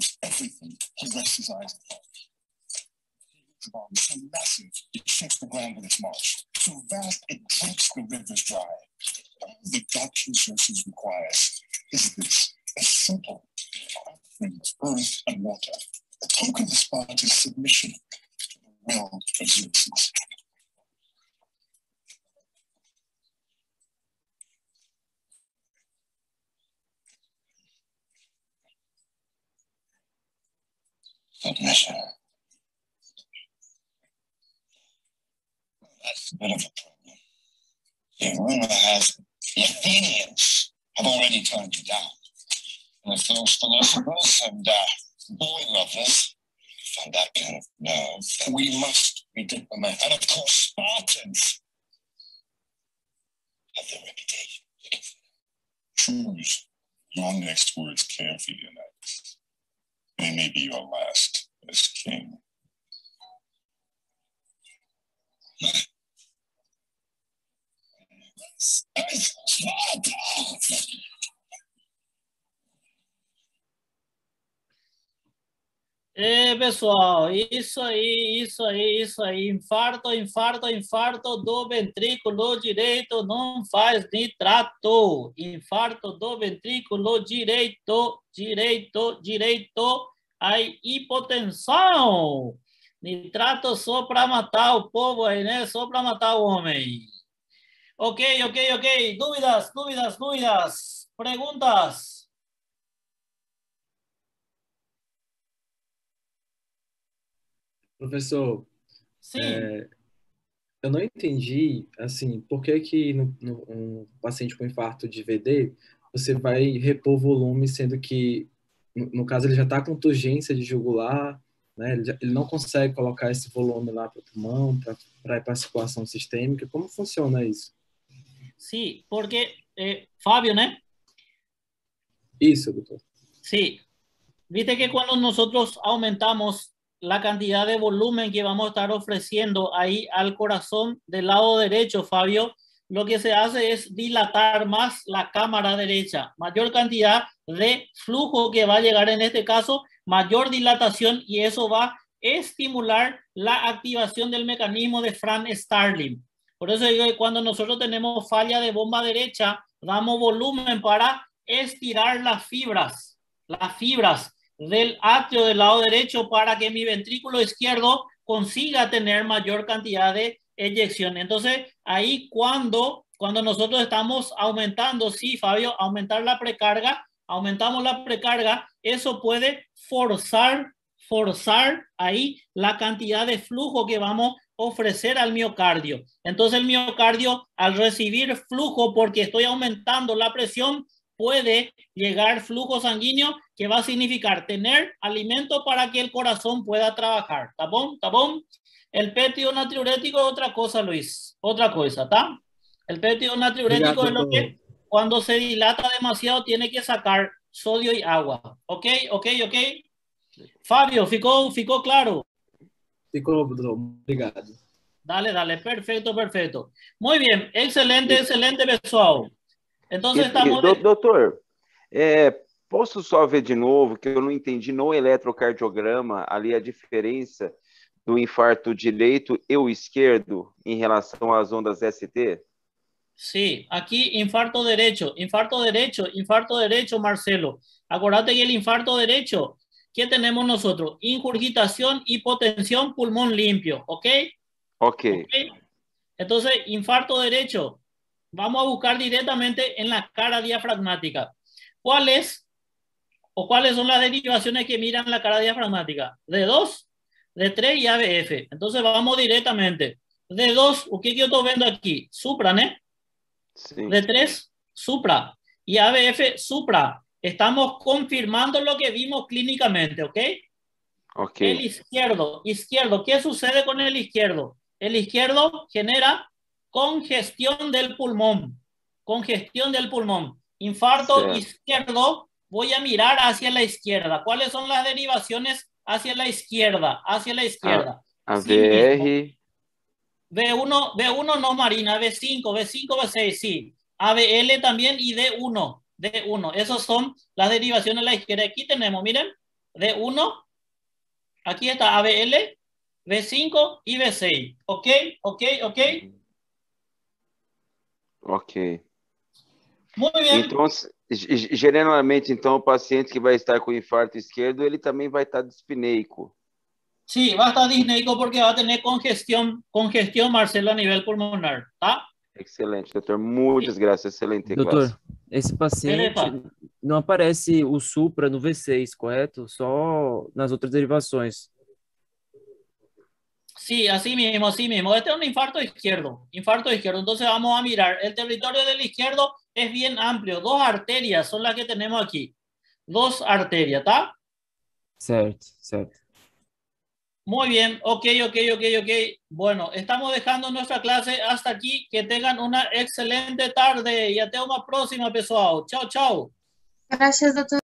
massive, it shakes the ground with its march. So vast, it drinks the rivers dry. All that God King Xerxes requires is this, a simple offering of earth and water, a token of Sparta's submission to the will of Xerxes. Submission. That's a bit of a problem. The rumor has the Athenians have already turned you down. And if those philosophers and uh, boy lovers For that kind of nerve, we must be diplomatic. And of course, Spartans have their reputation. Choose your next words carefully tonight. They may be your last as king. Sparta! É, pessoal, isso aí, isso aí, isso aí. Infarto, infarto, infarto do ventrículo direito não faz nitrato. Infarto do ventrículo direito, direito, direito. Aí, hipotensão. Nitrato só para matar o povo aí, né? Só para matar o homem. Ok, ok, ok. Dúvidas, dúvidas, dúvidas. Perguntas. Professor, Sim. é, eu não entendi, assim, por que que no, no, um paciente com infarto de V D, você vai repor volume, sendo que, no, no caso, ele já está com turgência de jugular, né? Ele, já, ele não consegue colocar esse volume lá para o pulmão, para ir para a circulação sistêmica. Como funciona isso? Sim, porque, eh, Fábio, né? Isso, doutor. Sí, viste que cuando nosotros aumentamos la cantidad de volumen que vamos a estar ofreciendo ahí al corazón del lado derecho, Fabio, lo que se hace es dilatar más la cámara derecha, mayor cantidad de flujo que va a llegar en este caso, mayor dilatación, y eso va a estimular la activación del mecanismo de Frank-Starling. Por eso digo que cuando nosotros tenemos falla de bomba derecha, damos volumen para estirar las fibras, las fibras del atrio del lado derecho para que mi ventrículo izquierdo consiga tener mayor cantidad de eyección. Entonces, ahí cuando, cuando nosotros estamos aumentando, sí, Fabio, aumentar la precarga, aumentamos la precarga, eso puede forzar, forzar ahí la cantidad de flujo que vamos a ofrecer al miocardio. Entonces, el miocardio, al recibir flujo, porque estoy aumentando la presión, puede llegar flujo sanguíneo, que va a significar tener alimento para que el corazón pueda trabajar. ¿Está bon? ¿Está bon? El péptido natriurético es otra cosa, Luis. Otra cosa, ¿está? El péptido natriurético es lo que cuando se dilata demasiado tiene que sacar sodio y agua. ¿Ok? ¿Ok? ¿Ok? Fabio, ¿ficó, ficó claro? Ficou, doutor. Obrigado. Dale, dale. Perfecto, perfecto. Muy bien. Excelente, excelente, pessoal. Então, estamos... Doutor, é, posso só ver de novo, que eu não entendi no eletrocardiograma ali a diferença do infarto direito e o esquerdo em relação às ondas S T? Sí, aquí infarto derecho, infarto derecho, infarto derecho, Marcelo. Acuérdate que el infarto derecho, ¿qué tenemos nosotros? Ingurgitación, hipotensión, pulmón limpio, ¿ok? Ok. ¿Okay? Entonces, infarto derecho. Vamos a buscar directamente en la cara diafragmática. ¿Cuáles o cuáles son las derivaciones que miran la cara diafragmática? D dos, D tres y A B F. Entonces vamos directamente. D dos, ¿qué que yo estoy viendo aquí? Supra, ¿no? Sí. D tres, supra. Y A B F, supra. Estamos confirmando lo que vimos clínicamente, ¿ok? Ok. El izquierdo, izquierdo. ¿Qué sucede con el izquierdo? El izquierdo genera congestión del pulmón, congestión del pulmón, infarto sí. Izquierdo, voy a mirar hacia la izquierda. ¿Cuáles son las derivaciones hacia la izquierda? Hacia la izquierda. A, a V R. Sí, V uno, V uno no, Marina, V cinco, V cinco, V seis, sí. A B L también y D uno, D uno. Esas son las derivaciones a la izquierda. Aquí tenemos, miren, D uno, aquí está A B L, V cinco y V seis. ¿Ok? ¿Ok? ¿Ok? Ok. Muito bem. Então, geralmente, então, o paciente que vai estar com infarto esquerdo, ele também vai estar dispneico. Sí, va a estar disneico porque va a tener congestión, congestión, Marcelo, a nivel pulmonar, tá? Excelente, doutor. Muitas Sim. graças, excelente Doutor, classe. esse paciente Beleza. não aparece o supra no V seis, correto? Só nas outras derivações. Sí, así mismo, así mismo. Este es un infarto izquierdo, infarto izquierdo. Entonces vamos a mirar. El territorio del izquierdo es bien amplio. Dos arterias son las que tenemos aquí. Dos arterias, ¿tá? Certo, certo. Muy bien, ok, ok, ok, ok. Bueno, estamos dejando nuestra clase hasta aquí. Que tengan una excelente tarde y até uma próxima, pessoal. Chao, chao. Gracias, doutor.